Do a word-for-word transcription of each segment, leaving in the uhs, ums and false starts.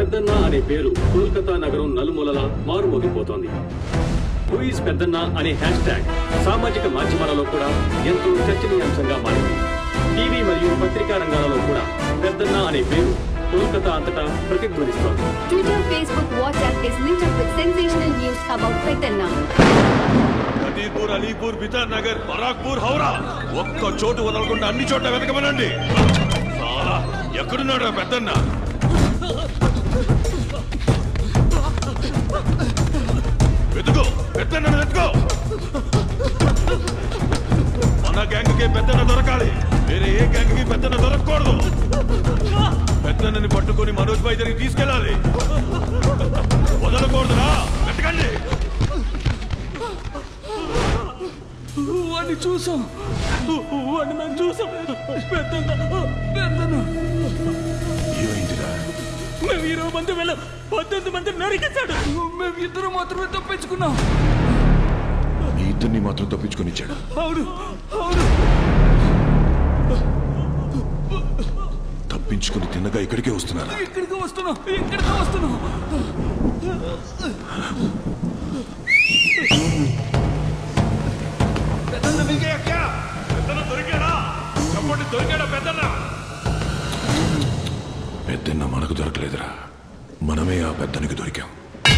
పెద్దన్న అనే పేరు కోల్కతా నగరం నలుమూలలా మారుమోగిపోతోంది. హూ ఈజ్ పెద్దన్న అనే హ్యాష్ ట్యాగ్ సామాజిక మాధ్యమాలలో కూడా ఎంతో చర్చనీయాంశంగా మారింది. టీవీ మరియు పత్రికా రంగాలలో కూడా పెద్దన్న అనే పేరు కోల్కతా అంతటా ప్రతిధ్వనిస్తోంది. Twitter, Facebook, WhatsApp is lit up with sensational news about పెద్దన్న. కదీపూర్, అలీపూర్, బితార్ నగర్, బరాక్పూర్, హౌరా ఒక్క చోటు వదలకుండా అన్ని చోట్ల వెతకమనండి. చాలా ఎక్కడున్నాడు పెద్దన్న? వెతుకో, పెద్దన్న వెతుకో. మన గ్యాంగ్ కి పెద్దన్న దొరకాలి, వేరే ఏ గ్యాంగ్ కి పెద్దన్న దొరకకూడదు. పెద్దన్నని పట్టుకొని మనోజ్ భాయ్ దగ్గరికి తీసుకెళ్ళాలి. వదలకూడదురా, వెతకండి. వాడిని చూసాం, వాడిని మేము చూసాం. పెద్దన్న పెద్దన్న ఏమైందిరా? మేము ఇరవై మంది వెళ్ళాం, పద్దెనిమిది మంది నరికేశాడు. మేము ఇద్దరు మాత్రమే తప్పించుకున్నాం. ఈ ఇద్దరిని మాత్రం తప్పించుకొని ఇచ్చాడు. అవును అవును. తప్పించుకుని తిన్నగా ఇక్కడికే వస్తున్నారు. ఇక్కడికి వస్తున్నాం, ఇక్కడికి వస్తున్నాం. పెద్దన్న దొరికాడా? చెప్పండి, దొరికాడా పెద్దన్న? పెద్దన్న మనకు దొరకలేదురా, మనమే ఆ పెద్దనికి దొరికాం.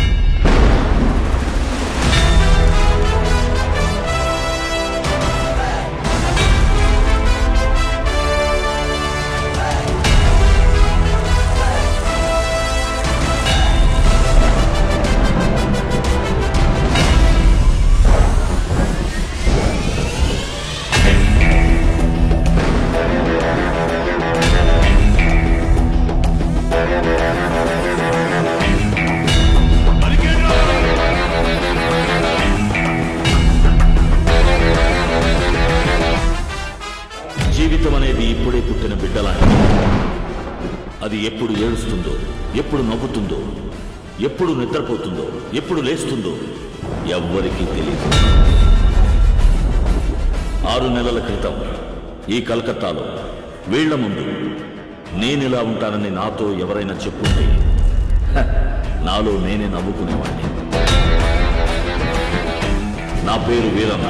జీవితం అనేది ఇప్పుడే పుట్టిన బిడ్డలాంటి. అది ఎప్పుడు ఏడుస్తుందో, ఎప్పుడు నవ్వుతుందో, ఎప్పుడు నిద్రపోతుందో, ఎప్పుడు లేస్తుందో ఎవ్వరికీ తెలియదు. ఆరు నెలల క్రితం ఈ కలకత్తాలో వీళ్ల ముందు నేనిలా ఉంటానని నాతో ఎవరైనా చెప్పుంటే నాలో నేనే నవ్వుకునేవాడిని. నా పేరు వీరన్న.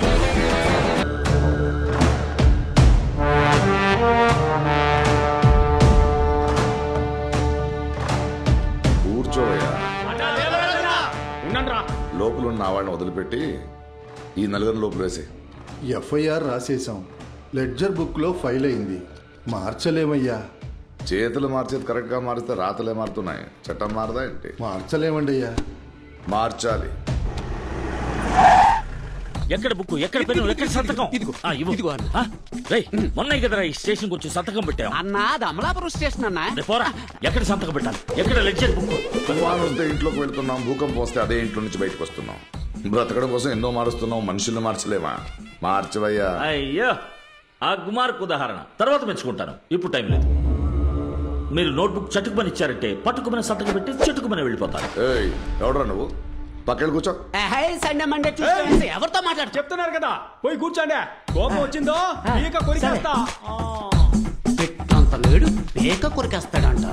లోపల ఉన్న వాళ్ళని వదిలిపెట్టి ఈ నలుగురు లోపల వేసి ఎఫ్ఐఆర్ రాసేసాం. లెడ్జర్ బుక్ లో ఫైల్ అయింది. మార్చలేమయ్యా. చేతులు మార్చేది కరెక్ట్ గా మారిస్తే రాతలే మారుతున్నాయి. చట్టం మారదా ఏంటి? మార్చలేమండి అయ్యా. మార్చాలి. ఎక్కడ బుక్, ఎక్కడ పెన్ను, ఎక్కడ సంతకం? మొన్న కదరా ఈ స్టేషన్ వచ్చి సంతకం పెట్టాం అన్నా. అది అమలాపురం స్టేషన్ అన్నా. పోరా, ఎక్కడ సంతకం పెట్టాలి? ఎక్కడ లెక్చర్ బుక్? తుఫాను వస్తే ఇంట్లోకి వెళ్తున్నాం, భూకంపం వస్తే అదే ఇంట్లో నుంచి బయటకు వస్తున్నాం. బ్రతకడం కోసం ఎన్నో మారుస్తున్నాం, మనుషుల్ని మార్చలేమా? మార్చవయ్యా. అయ్యో, ఆ గుమార్కు ఉదాహరణ తర్వాత మెచ్చుకుంటాను, ఇప్పుడు టైం లేదు. మీరు నోట్బుక్ చటుకుమని ఇచ్చారంటే పట్టుకుమని సంతకం పెట్టి చటుకుమని వెళ్ళిపోతారు. ఎవడరా నువ్వు? పక్కన కూర్చో. సండే మండే ఎవరితో మాట్లాడు? చెప్తున్నారు కదా, పోయి కూర్చోండి. కోపం వచ్చిందో పీక కొరికేస్తా. పెట్టంత లేడు పీక కొరికేస్తాడంట.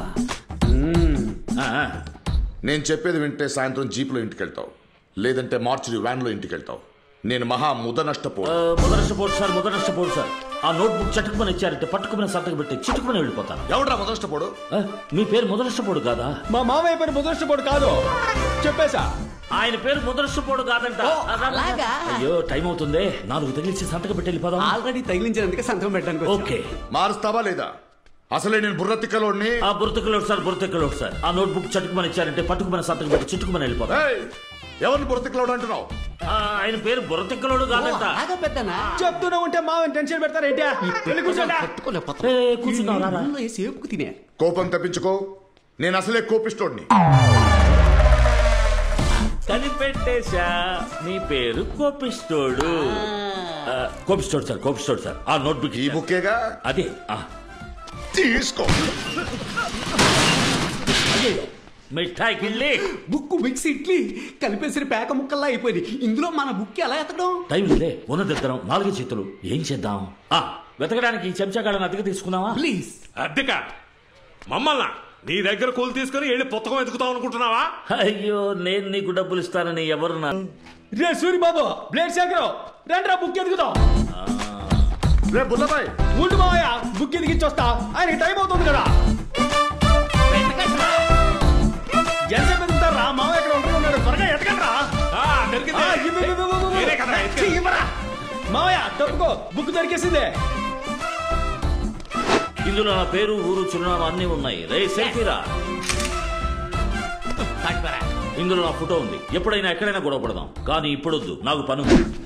నేను చెప్పేది వింటే సాయంత్రం జీపులో ఇంటికి వెళ్తావు, లేదంటే మార్చి వ్యాన్ లో ఇంటికి వెళ్తావు. నేను మహా ముద నష్టపోడు. ముద నష్టపోడు సార్, ముద నష్టపోడు సార్. ఆ నోట్బుక్ చటుకుమని ఇచ్చారంటే పట్టుకుమని సంతకం పెట్టి చిటుకుమని వెళ్ళిపోతాను. ఎవడరా ముద నష్టపోడు? మీ పేరు ముద నష్టపోడు కాదా? మా మామయ్య పేరు ముద నష్టపోడు కాదు, చెప్పేశా. ఆయన పేరు ముదరష్టపోడు కాదంట. అయ్యో, టైం అవుతుంది. నాలుగు తగిలించి సంతకం పెట్టి వెళ్ళిపోదాం. ఆల్రెడీ తగిలించినందుకే సంతకం పెట్టాను. ఓకే, మారుస్తావా లేదా? అసలే నేను బుర్రతిక్కలోని. ఆ బుర్రతిక్కలోడు సార్, బుర్రతిక్కలోడు సార్. ఆ నోట్బుక్ చటుకుమని ఇచ్చారంటే పట్టుకుమని సంతకం పెట్టి చిట్టుకుమని వెళ్ళిపోతాం. ఎవరిని బుర్రతిక్కలోడు అంటున్నావు? ఆయన పేరు బుర్రతిక్కలోడు కాదంట. చెప్తూనే ఉంటే మా టెన్షన్ పెడతారేంటి? సేపుకు తినే కోపం తప్పించుకో. నేను అసలే కోపిస్తోడిని. కనిపెట్టేశా, మీ పేరు కోపిస్తోడు. కోపిస్తోడు సార్, కోపిస్తోడు సార్. ఆ నోట్బుక్ ఈ బుక్కేగా? అదే. తీసుకో. మిఠాయి కిళ్ళి, బుక్ మిక్స్ ఇడ్లీ కలిపేసిన పేక ముక్కల్లా అయిపోయింది. ఇందులో మన బుక్ ఎలా ఎత్తడం? టైం లేదే, ఉన్నదిద్దరం, నాలుగు చేతులు. ఏం చేద్దాం? వెతకడానికి చెంచాగాళ్ళని అద్దెకు తీసుకున్నావా? ప్లీజ్. అద్దెక మమ్మల్ని నీ దగ్గర కూలి తీసుకుని వెళ్ళి పుస్తకం ఎదుగుతావు అనుకుంటున్నావా? అయ్యో నేను నీకు డబ్బులు ఇస్తానని ఎవరు నా రే సూరి బాబు బ్లేడ్ శేఖరం రండి రా బుక్ ఎదుగుతాం. రే బుల్లబాయ్ ఉండు మావయ్య బుక్ ఎదిగించొస్తా, ఆయన టైం అవుతుంది కదా. ఎంత పెరుగుతారా మావయ్య ఇక్కడ ఉంటున్నాడు, త్వరగా ఎతకండి రా. మావయ్య తప్పుకో, బుక్ దొరికేసిందే. ఇందులో నా పేరు ఊరు చిరునామా అన్ని ఉన్నాయి. రే సెల్ఫీరా, ఇందులో నా ఫోటో ఉంది. ఎప్పుడైనా ఎక్కడైనా గొడవ పడదాం, కానీ ఇప్పుడొద్దు, నాకు పను.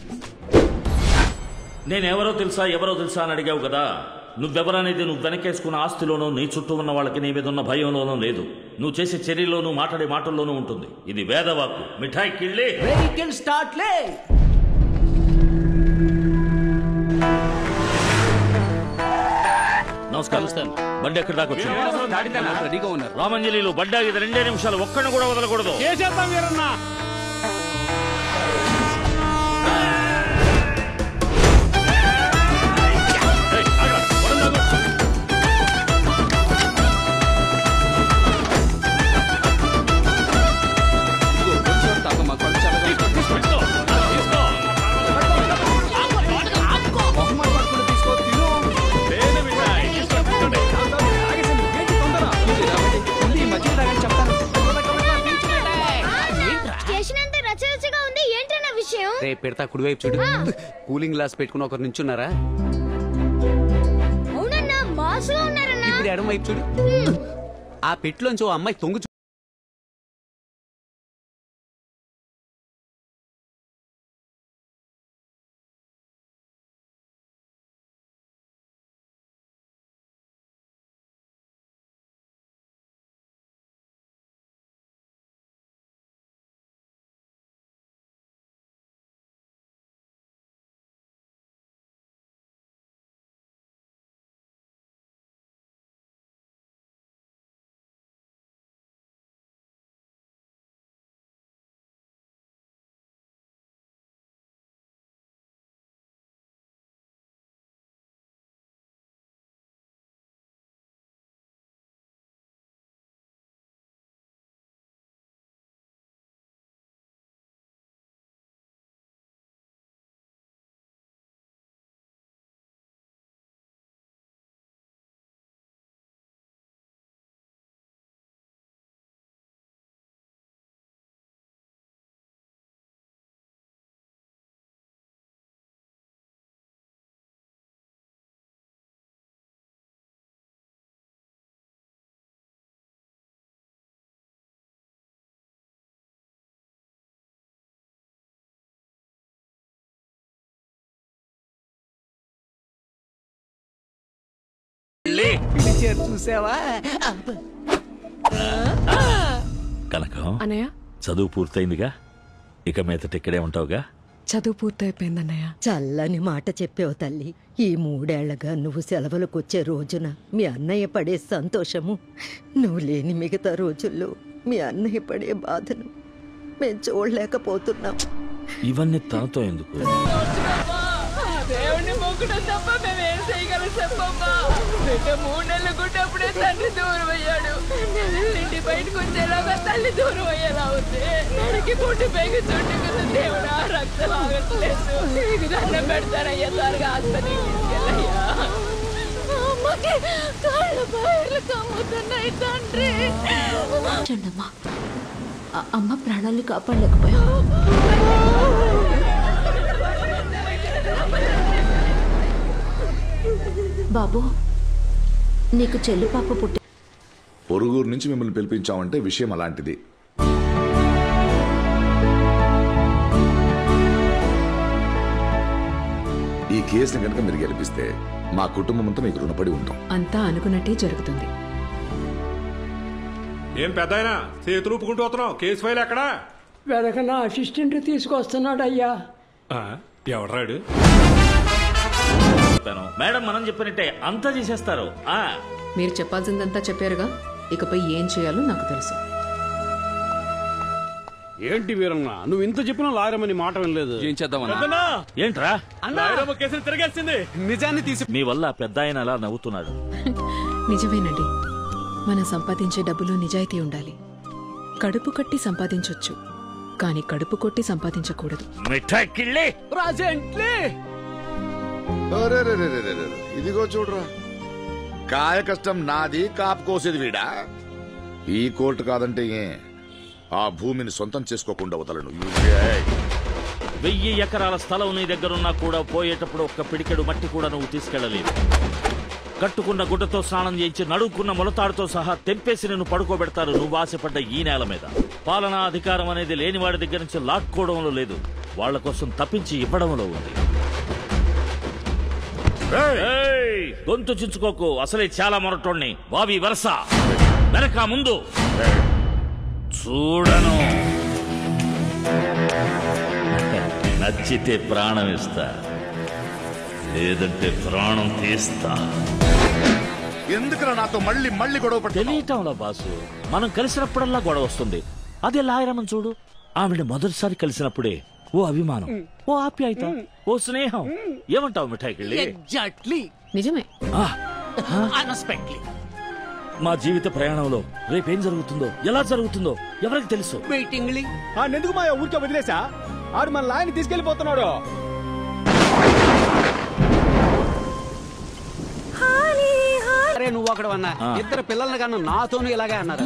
నేనెవరో తెలుసా ఎవరో తెలుసా అని అడిగావు కదా. నువ్వెవరనేది నువ్వు వెనకేసుకున్న ఆస్తిలోనూ నీ చుట్టూ ఉన్న వాళ్ళకి నీ మీద ఉన్న భయంలోనూ లేదు. నువ్వు చేసే చర్యలోనూ మాట్లాడే మాటల్లోనూ ఉంటుంది. ఇది వేదవాక్కు. మిఠాయి కిళ్ళి వెహికల్ స్టార్ట్ లే. నమస్కారం. బండి ఎక్కడ దాకా వచ్చింది? రామంజలిలో బండి ఆగితే రెండే నిమిషాలు, ఒక్కడిని కూడా వదలకూడదు. రే పెడతా కుడివైపు చూడు. కూలింగ్ గ్లాస్ పెట్టుకుని ఒకరు నుంచున్నారా? ఇప్పుడు ఎడం వైపు చూడు. ఆ పెట్టులోంచి ఓ అమ్మాయి తొంగు చూసావా? కనకం అన్నయ్య చదువు పూర్తయిందిగా, ఇక మీదట ఇక్కడే ఉంటావుగా? చదువు పూర్తయిపోయిందన్నయ్య. చల్లని మాట చెప్పావు తల్లి. ఈ మూడేళ్లగా నువ్వు సెలవులకు వచ్చే రోజున మీ అన్నయ్య పడే సంతోషము, నువ్వు లేని మిగతా రోజుల్లో మీ అన్నయ్య పడే బాధను మేము చూడలేకపోతున్నాం. ఇవన్నీ తనతో ఎందుకు? దేవుడిని మొక్కడం తప్ప మేమేం చేయగలం చెప్పమ్మా. బిడ్డ మూడు నెలలు గుడ్డప్పుడే తండ్రి దూరం అయ్యాడు. నెలలింటి బయటకు వచ్చేలాగా తల్లి దూరం అయ్యేలా ఉంది. నడికి పుట్టి పైకి చుట్టూ కదా దేవుడు ఆ రక్తం ఆగట్లేదు. నీకు దండం పెడతారయ్యా, త్వరగా ఆస్పత్రికి తీసుకెళ్ళయ్యా. అమ్మకి కాళ్ళ బయర్లు కమ్ముతున్నాయి తండ్రి. చండమ్మా, అమ్మ ప్రాణాలు కాపాడలేకపోయా. బాబు, నీకు చెల్లి పాప పుట్టి పొరుగురు నుంచి మిమ్మల్ని పిలిపించామంటే విషయం అలాంటిది. ఈ కేసుని కనుక మీరు గెలిపిస్తే మా కుటుంబం అంతా మీకు రుణపడి ఉంటాం. అంతా అనుకున్నట్టే జరుగుతుంది. ఏం పెద్దాయనా చేతులు ఊపుకుంటూ వస్తున్నావు? కేసు ఫైల్ ఎక్కడా? వెనకన అసిస్టెంట్ తీసుకొస్తున్నాడు అయ్యా. ఎవడ్రాడు? మేడం మనం చెప్పినట్టే అంతా చేసేస్తారు. మీరు చెప్పాల్సిందంతా చెప్పారుగా, ఇకపై ఏం చేయాలో నాకు తెలుసు. ఏంటి వీరన్న, నువ్వు ఇంత చెప్పినా లాయరమని మాట వినలేదు. ఏం చేద్దామన్నా? ఏంట్రా కేసులు తిరగేసింది. నిజాన్ని తీసి మీ వల్ల పెద్ద ఆయన అలా నవ్వుతున్నాడు. నిజమేనండి, మనం సంపాదించే డబ్బులో నిజాయితీ ఉండాలి. కడుపు కట్టి సంపాదించొచ్చు, కానీ కడుపు కొట్టి సంపాదించకూడదు. ఇదిగో చూడరా, కాయ కష్టం నాది, కాపు కోసేది వీడా. ఈ కోర్టు కాదంటే ఏ ఆ భూమిని సొంతం చేసుకోకుండా వదలను. వెయ్యి ఎకరాల స్థలం నీ దగ్గరున్నా కూడా పోయేటప్పుడు ఒక్క పిడికెడు మట్టి కూడా నువ్వు తీసుకెళ్లలేదు. కట్టుకున్న గుడ్డతో స్నానం చేయించి నడుకున్న మొలతాడుతో సహా తెంపేసి నిన్ను పడుకోబెడతారు నువ్వు ఆశపడ్డ ఈ నేల మీద. పాలనా అధికారం అనేది లేని వాడి దగ్గర నుంచి లాక్కోవడంలో లేదు, వాళ్ల కోసం తప్పించి ఇవ్వడంలో ఉంది. గొంతు చించుకోకు, అసలే చాలా మొరటోణ్ణి. బావి వరస వెనక ముందు చూడను. నచ్చితే ప్రాణం ఇస్తా, లేదంటే ప్రాణం తీస్తా. ఎందుకు నాతో మళ్ళీ మళ్ళీ గొడవ తెలియటంలో బాసు, మనం కలిసినప్పుడల్లా గొడవ వస్తుంది. అదే లాయరమని చూడు, ఆవిడ మొదటిసారి కలిసినప్పుడే ఓ అభిమానం, ఓ ఆప్యాయత, ఓ స్నేహం. ఏమంటావు మిఠాయికెళ్ళి? ఎగ్జాక్ట్లీ నిజమే. అన్ఎక్స్పెక్టెడ్లీ మా జీవిత ప్రయాణంలో రేపేం జరుగుతుందో, ఎలా జరుగుతుందో ఎవరికి తెలుసు. వెయిటింగ్ ఎందుకు మా ఊరికే వదిలేసా? ఆడు మన లాయని తీసుకెళ్లిపోతున్నాడు. అరే నువ్వు అక్కడ అన్నా ఇద్దరు పిల్లల్ని కన్నా నాతోనూ ఇలాగే అన్నారు.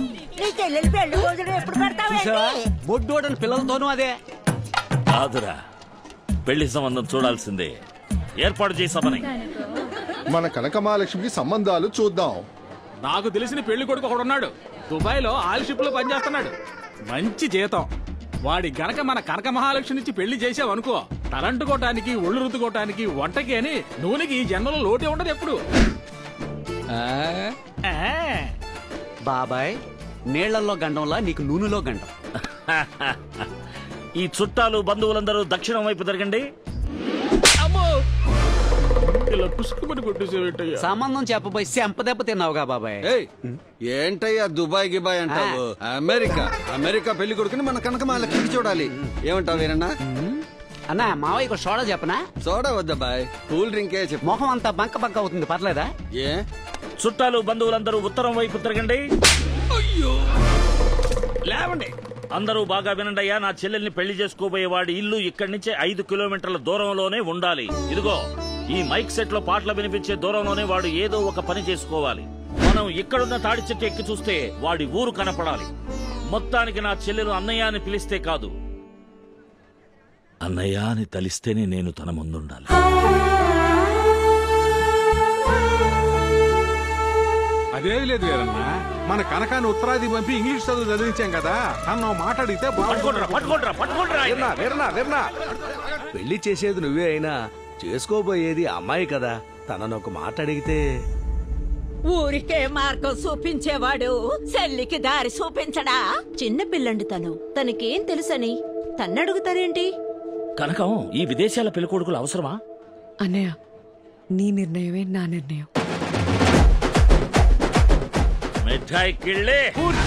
బొడ్డోడని పిల్లలతోనూ అదే. కాదురా, పెళ్లి సంబంధం చూడాల్సిందే. ఏర్పాటు చేసామని మన కనకమహాలక్ష్మికి సంబంధాలు చూద్దాం. నాకు తెలిసిన పెళ్లి కొడుకు ఒకడున్నాడు, దుబాయ్ లో ఆయిల్ షిప్ లో పనిచేస్తున్నాడు. మంచి జీతం. వాడి గనక మన కనక మహాలక్ష్మి నుంచి పెళ్లి చేసావనుకో, తలంటుకోవటానికి, ఒళ్ళు రుద్దుకోవటానికి, వంటకి అని నూనెకి ఈ జన్మలో లోటే ఉండదు ఎప్పుడు. బాబాయ్, నీళ్లలో గండంలా నీకు నూనెలో గండం. ఈ చుట్టాలు బంధువులందరూ దక్షిణం వైపు తిరగండి. ఇలా పుష్కమని కొట్టేసేటయ్యా. సంబంధం చెప్పబోయి చెంపదెబ్బ తిన్నావుగా బాబాయ్. ఏంటయ్యా దుబాయ్ గిబాయ్ అంటావు? అమెరికా అమెరికా పెళ్లి కొడుకుని మన కనకమహాలక్ష్మికి చూడాలి. ఏమంటావు వీరన్నా? అన్నా మావయ్యకు సోడా చెప్పనా? సోడా వద్దా బాయ్, కూల్ డ్రింకే చెప్పు. మొహం అంతా బంక బంక అవుతుంది, పర్లేదా? ఏ చుట్టాలు బంధువులందరూ ఉత్తరం వైపు తిరగండి. లేవండి. అందరూ బాగా వినండి అయ్యా. నా చెల్లెల్ని పెళ్లి చేసుకోబోయేవాడి ఇల్లు ఇక్కడి నుంచి ఐదు కిలోమీటర్ల దూరంలోనే ఉండాలి. ఇదిగో ఈ మైక్ సెట్ లో పాటలు వినిపించే దూరంలోనే వాడు ఏదో ఒక పని చేసుకోవాలి. మనం ఇక్కడున్న తాడి చెట్టు ఎక్కి చూస్తే వాడి ఊరు కనపడాలి. మొత్తానికి నా చెల్లెలు అన్నయ్య అని పిలిస్తే కాదు, అన్నయ్య అని తలిస్తేనే నేను తన ముందుండాలి. అదేది లేదు వేరన్నా, మన కనకాన్ని ఉత్తరాది పంపి ఇంగ్లీష్ చదువు చదివించాం కదా, తను మాట్లాడితే పెళ్లి చేసేది నువ్వే అయినా చేసుకోబోయేది అమ్మాయి కదా, తనను ఒక మాట అడిగితే. ఊరికే మార్గం చూపించేవాడు చెల్లికి దారి చూపించడా? చిన్న పిల్లండి తను, తనకేం తెలుసని తన్నడుగుతారేంటి? కనకం, ఈ విదేశాల పెళ్ళికొడుకులు అవసరమా? అన్నయ్య, నీ నిర్ణయమే నా నిర్ణయం. మిఠాయి కిళ్ళే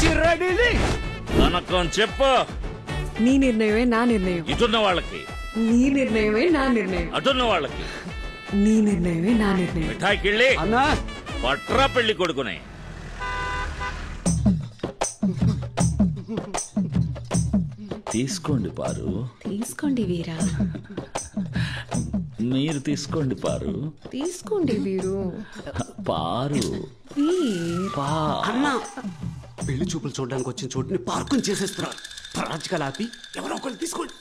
కనకం చెప్పు. నీ నిర్ణయమే నా నిర్ణయం. ఇటున్న వాళ్ళకి నీ నిర్ణయమే నా నిర్ణయం. అటున్న వాళ్ళకి నీ నిర్ణయమే నా నిర్ణయం. మిఠాయి కిళ్ళే పట్రా పెళ్లి కొడుకునే. తీసుకోండి పారు. తీసుకోండి వీరా. మీరు తీసుకోండి పారు. తీసుకోండి వీరు. పారు అన్నా, పెళ్లి చూపులు చూడడానికి వచ్చిన చోటుని పార్కుని చేసేస్తున్నారు. రాజకీయాలు ఆపి ఎవరో ఒకరు తీసుకోండి.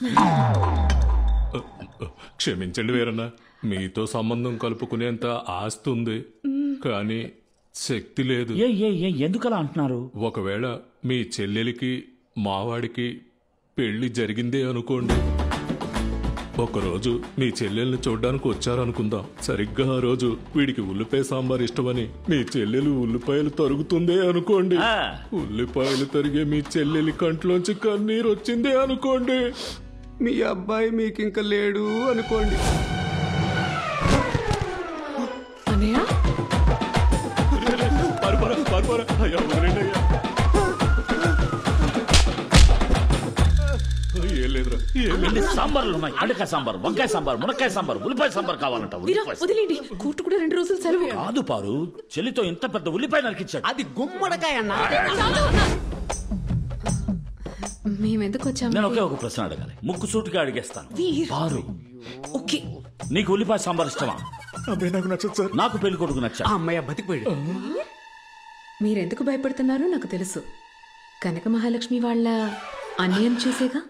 క్షమించండి వీరన్న, మీతో సంబంధం కలుపుకునేంత ఆస్తి ఉంది, కానీ శక్తి లేదు. ఎందుకలా అంటున్నారు? ఒకవేళ మీ చెల్లెలికి మావాడికి పెళ్లి జరిగిందే అనుకోండి, ఒకరోజు మీ చెల్లెల్ని చూడ్డానికి వచ్చారనుకుందాం. సరిగ్గా ఆ రోజు వీడికి ఉల్లిపాయ సాంబార్ ఇష్టమని మీ చెల్లెలు ఉల్లిపాయలు తరుగుతుందే అనుకోండి. ఉల్లిపాయలు తరిగే మీ చెల్లెలి కంట్లోంచి కన్నీరు వచ్చిందే అనుకోండి. మీ అబ్బాయి మీకు ఇంకా లేడు అనుకోండి. ఏం లేదురా ఎన్ని సాంబార్లు ఉన్నాయి? అడక సాంబార్, వంకాయ సాంబార్, మునక్కాయ సాంబార్, ఉల్లిపాయ సాంబార్ కావాలంట. వదిలేండి, కూటు కూడా రెండు రోజులు సెలవు. కాదు పారు, చెల్లితో ఇంత పెద్ద ఉల్లిపాయ నరికిచ్చాడు. అది గుమ్మడికాయ అన్న. మేమెందుకు వచ్చాము? నేను ఒకే ఒక ప్రశ్న అడగాలి, ముక్కు సూటిగా అడిగేస్తాను. పారు, ఓకే, నీకు ఉల్లిపాయ సాంబార్ ఇష్టమా? నాకు నచ్చదు సార్. నాకు పెళ్లి కొడుకు నచ్చా. అమ్మాయి బతికిపోయాడు. మీరెందుకు భయపడుతున్నారో నాకు తెలుసు. కనక మహాలక్ష్మి వాళ్ళ అన్యాయం చూసేగా.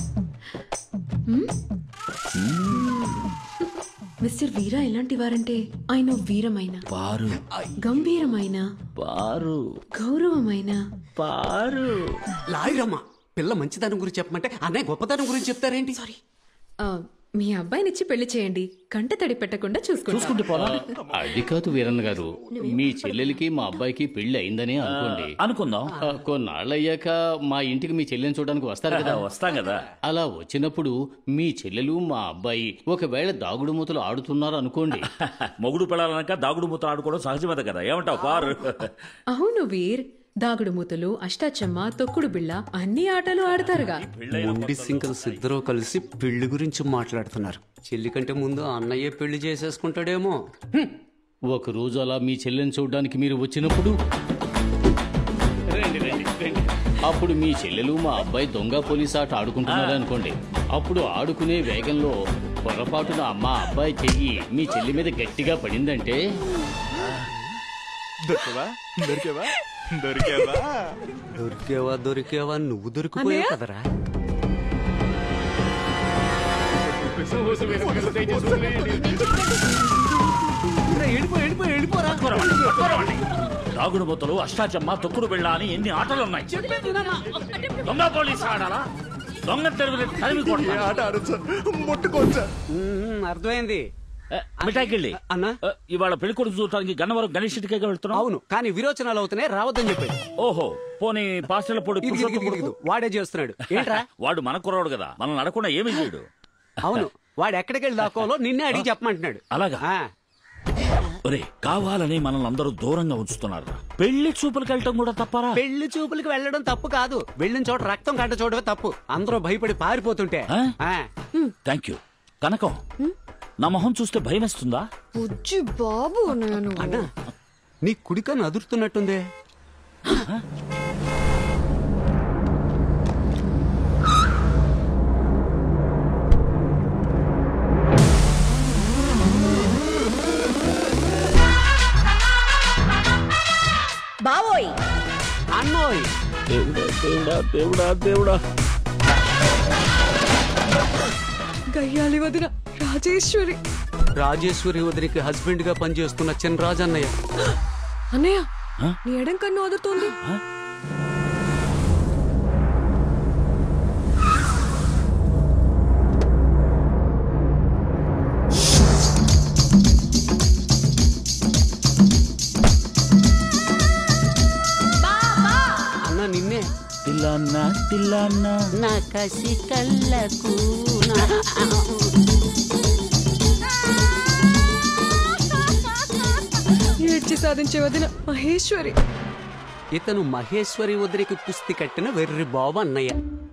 మిస్టర్ వీరా ఎలాంటి వారంటే ఆయన వీరమైన, పారు గంభీరమైన, పారు గౌరవమైన, పారు లాయరమ్మ పిల్ల మంచితనం గురించి చెప్పమంటే అన్నయ్య గొప్పతనం గురించి చెప్తారేంటి? సారీ, మీ అబ్బాయినిచ్చి పెళ్లి చేయండి, కంట తడి పెట్టకుండా చూసుకుంటే అది కాదు వీరన్న గారు, మీ చెల్లెలికి మా అబ్బాయికి పెళ్లి అయిందని అనుకోండి. అనుకుందాం. కొన్నాళ్ళు అయ్యాక మా ఇంటికి మీ చెల్లెని చూడడానికి వస్తారు కదా. వస్తాం కదా. అలా వచ్చినప్పుడు మీ చెల్లెలు మా అబ్బాయి ఒకవేళ దాగుడు మూతలు ఆడుతున్నారు అనుకోండి. మొగుడు పెళ్ళాలన్నాక దాగుడు మూతలు ఆడుకోవడం సహజమే కదా. ఏమంటావు పారు? అవును వీర్, దాగుడు మూతలు, అష్టాచమ్మ, తొక్కుడు బిళ్ళ అన్ని ఆటలు ఆడతారుగా. ముండి సింకల్స్ ఇద్దరూ కలిసి పెళ్లి గురించి మాట్లాడుతున్నారు. చెల్లి కంటే ముందు అన్నయ్య పెళ్లి చేసేసుకుంటాడేమో. ఒక రోజు అలా మీ చెల్లెని చూడడానికి మీరు వచ్చినప్పుడు రండి రండి రండి అప్పుడు మీ చెల్లెలు మా అబ్బాయి దొంగ పోలీస్ ఆట ఆడుకుంటున్నారు అనుకోండి. అప్పుడు ఆడుకునే వేగంలో పొరపాటున మా అబ్బాయి చెయ్యి మీ చెల్లి మీద గట్టిగా పడిందంటే దొరికేవా దొరికేవా దొరికేవా దొరికేవా దొరికేవా నువ్వు దొరికిపోయావు కదరా. దాగుడు మూతలు, అష్టాచమ్మ, తొక్కుడు బిళ్ళ అని ఎన్ని ఆటలు ఉన్నాయి. దొంగ పోలీస్ ఆడాలా? దొంగ తెరువులు తరిమి ముట్టుకోవచ్చా? అర్థమైంది. మిఠాయికెళ్ళి అన్న ఇవాళ పెళ్లి కొడుకు చూడటానికి గన్నవరం గణేష్ ఇంటికే వెళ్తున్నాం. అవును, కానీ విరోచనాలు అవుతున్నాయి, రావద్దని చెప్పాడు. ఓహో, పోనీ పాస్టర్ల పొడి వాడే చేస్తున్నాడు. ఏంట్రా? వాడు మన కుర్రాడు కదా, మనం అడగకుండా ఏమి చేయడు. అవును, వాడు ఎక్కడికి వెళ్ళి దాకోవాలో నిన్నే అడిగి చెప్పమంటున్నాడు. అలాగా? ఒరే, కావాలని మనల్ని అందరూ దూరంగా ఉంచుతున్నారు. పెళ్లి చూపులకు వెళ్ళటం కూడా తప్పరా? పెళ్లి చూపులకు వెళ్ళడం తప్పు కాదు, వెళ్ళిన చోట రక్తం కంట చూడవే తప్పు. అందరూ భయపడి పారిపోతుంటే. Thank you. కనకం, నా మొహం చూస్తే భయం వేస్తుందా? బాబు అన్నా, నీ కుడికన్ను అదురుతున్నట్టుందే. బావోయ్, అన్నోయ్, దేవుడా దేవుడా దేవుడా దేవుడా. గయ్యాలి వదిన రాజేశ్వరి. రాజేశ్వరి వదిలికి హస్బెండ్ గా పనిచేస్తున్న చినరాజు అన్నయ్య. అన్నయ్య, నీ ఎడం కన్ను అదురుతోంది. అన్న నిన్నే. తిల్లన్నా తిల్లన్నా నా కసి కళ్ళకు ఏడ్చి సాధించే వదిన మహేశ్వరి. ఇతను మహేశ్వరి వదిలికి కుస్తీ కట్టిన వెర్రి బాబు అన్నయ్య.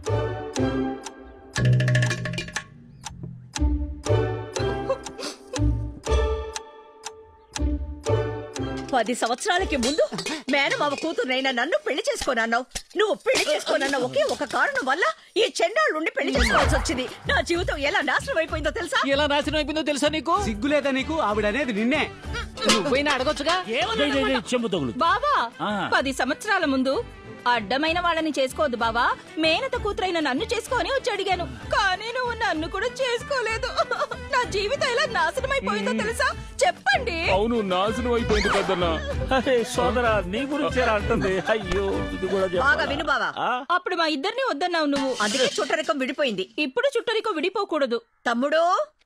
పది సంవత్సరాలకి ముందు మేనమామ కూతురునైనా నన్ను పెళ్లి చేసుకోనన్నావు. నువ్వు పెళ్లి చేసుకోనన్న ఒకే ఒక కారణం వల్ల ఈ చెండాళ్ళ నుండి పెళ్లి చేసుకోవాల్సి వచ్చింది. నా జీవితం ఎలా నాశనం అయిపోయిందో తెలుసా? ఎలా నాశనం అయిపోయిందో తెలుసా నీకు? సిగ్గులేదా నీకు? ఆవిడ అనేది నిన్నే. నువ్వైనా అడగొచ్చుగా. చెంబు తగులు. బావా, పది సంవత్సరాల ముందు అడ్డమైన వాళ్ళని చేసుకోవద్దు బావా, మేనత కూతురైన నన్ను చేసుకొని వచ్చి అడిగాను, కానీ నువ్వు నన్ను కూడా చేసుకోలేదు. నా జీవితం ఎలా నాశనం అయిపోయిందో తెలుసా? చెప్పండి. అవును, నాశనం అయిపోయింది పెద్దన్నా. సోదరా, నీ గురించి అంటుంది. అయ్యో, ఇది కూడా బాగా విను బావా. అప్పుడు మా ఇద్దరిని వద్దన్నావు నువ్వు, అందుకే చుట్టరికం విడిపోయింది. ఇప్పుడు చుట్టరికం విడిపోకూడదు. తమ్ముడు,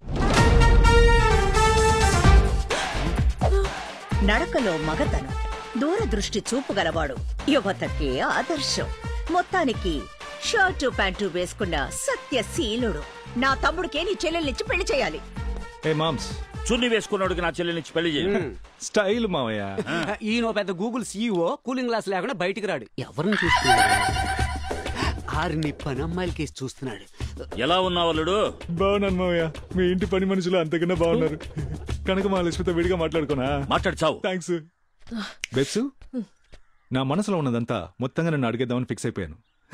నడకలో మగతనం, దూరదృష్టి చూపు గలవాడు, యువతకి ఆదర్శం. మొత్తానికి షర్టు ప్యాంటు వేసుకున్న సత్యశీలుడు నా తమ్ముడికే నీ చెల్లెల్నిచ్చి పెళ్లి చేయాలి. చున్ని వేసుకున్నాడుకి నా చెల్లెల్నిచ్చి పెళ్లి చేయాలి. స్టైల్ మావయ్య. ఈయన పెద్ద గూగుల్ సీఈఓ, కూలింగ్ గ్లాస్ లేకుండా బయటికి రాడు. ఎవరిని చూస్తున్నాడు? ఆరిని పని అమ్మాయిల కేసు చూస్తున్నాడు. ఎలా ఉన్నావు అల్లుడు? బాగున్నాను మావయ్య. మీ ఇంటి పని మనుషులు అంతకన్నా బాగున్నారు. కనుక మా లక్ష్మితో విడిగా మాట్లాడుకోనా? మాట్లాడుచావు. థ్యాంక్స్ బెప్సు. నా మనసులో ఉన్నదంతా మొత్తంగా నన్ను అడిగేద్దామని ఫిక్స్ అయిపోయాను.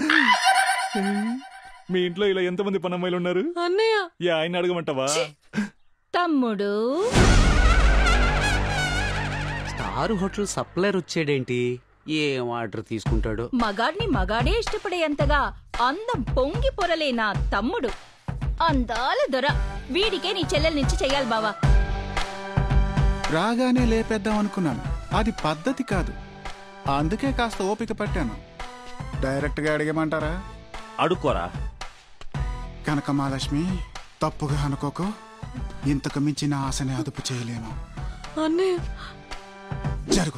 మీ ఇంట్లో ఇలా ఎంతమంది పనమ్మాయిలు ఉన్నారు? అన్నయ్య. యా, ఆయన అడగమంటావా? తమ్ముడు, స్టార్ హోటల్ సప్లైర్ వచ్చాడేంటి? ఏం ఆర్డర్ తీసుకుంటాడు? మగాడిని మగాడే ఇష్టపడేంతగా అందం పొంగి పొరలే నా తమ్ముడు. అందాల దొర. వీడికే నీ చెల్లెల నుంచి చెయ్యాలి బావా. రాగానే లేపేద్దాం అనుకున్నాను. అది పద్ధతి కాదు. అందుకే కాస్త ఓపిక పట్టాను. డైరెక్ట్ గా అడిగేమంటారా? అడుక్కోరా. కనక మహాలక్ష్మి, తప్పుగా అనుకోకు. ఇంతకు మించిన ఆశని అదుపు చేయలేను. అన్నయ్య జరుగు.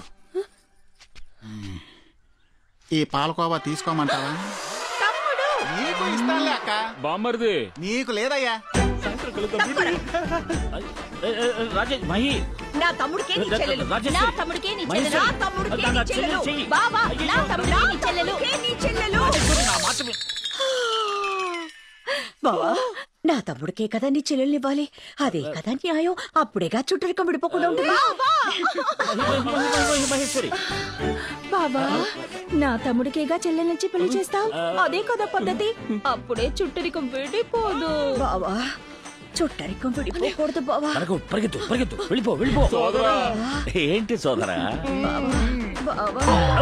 ఈ పాలకోవా తీసుకోమంటావా? నీకు ఇస్తానులే అక్క. బామ్మర్ది నీకు లేదయ్యా. రాజేష్ మహి, నా తమ్ముడికే నీ చెల్లెలు. రాజేశ్వరి. నా తమ్ముడికే నీ చెల్లెలు. నా మహేశ్వరి. తమ్ముడికే నా నీ చెల్లెలు చెల్లెలు. చెయ్యి. బావా, అయ్యో, నా తమ్ముడికే నీ చెల్లెలు. నీ చెల్లెలు. బావా, నా తమ్ముడికే కదా నీ చెల్లెల్నివ్వాలి. అదే కదా న్యాయం. అప్పుడేగా చుట్టరికం విడిపోకుండా ఉంటుంది. మహేశ్వరి. బాబా, నా తమ్ముడికేగా చెల్లెల నుంచి పెళ్లి చేస్తావు. అదే కదా పద్ధతి. అప్పుడే చుట్టరికం విడిపోదు. బావా, చుట్టరికం విడిపోకూడదు బావా. పరిగెత్తు పరిగెత్తు వెళ్ళిపో వెళ్ళిపో. ఏంటి సోదరా? బావా,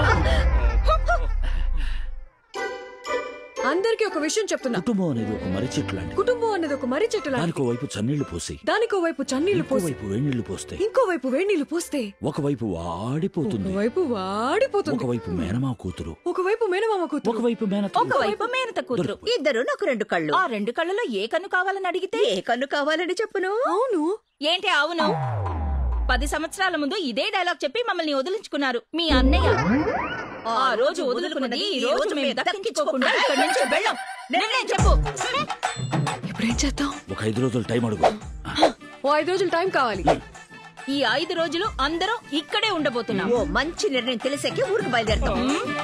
అందరికీ ఒక విషయం చెప్తున్నా. కుటుంబం అనేది ఒక మర్రి చెట్టు లాంటి. కుటుంబం అనేది ఒక మర్రి చెట్టు లాంటి. దానికో వైపు చన్నీళ్లు పోసి, దానికో వైపు చన్నీళ్లు పోసి, వైపు వేణీళ్లు పోస్తే, ఇంకో వైపు వేణీళ్లు పోస్తే ఒకవైపు వాడిపోతుంది, ఒకవైపు వాడిపోతుంది. ఒకవైపు మేనమా కూతురు, ఒకవైపు మేనమామ కూతురు, ఒకవైపు మేనత, ఒకవైపు మేనత కూతురు. ఇద్దరు నాకు రెండు కళ్ళు. ఆ రెండు కళ్ళలో ఏ కన్ను కావాలని అడిగితే ఏ కన్ను కావాలని చెప్పును. అవును. ఏంటి అవును? పది సంవత్సరాల ముందు ఇదే డైలాగ్ చెప్పి మమ్మల్ని వదిలించుకున్నారు మీ అన్నయ్య. ఆ రోజు వదులుకున్నది ఈ రోజు మేము దక్కించుకోకుండా ఇక్కడి నుంచి వెళ్ళాం. నిర్ణయం చెప్పు. ఇప్పుడేం చేద్దాం? ఒక ఐదు రోజులు టైం అడుగు. ఓ ఐదు రోజులు టైం కావాలి. ఈ ఐదు రోజులు అందరం ఇక్కడే ఉండబోతున్నాం. ఓ మంచి నిర్ణయం తెలిసాకే ఊరికి బయలుదేరుతాం.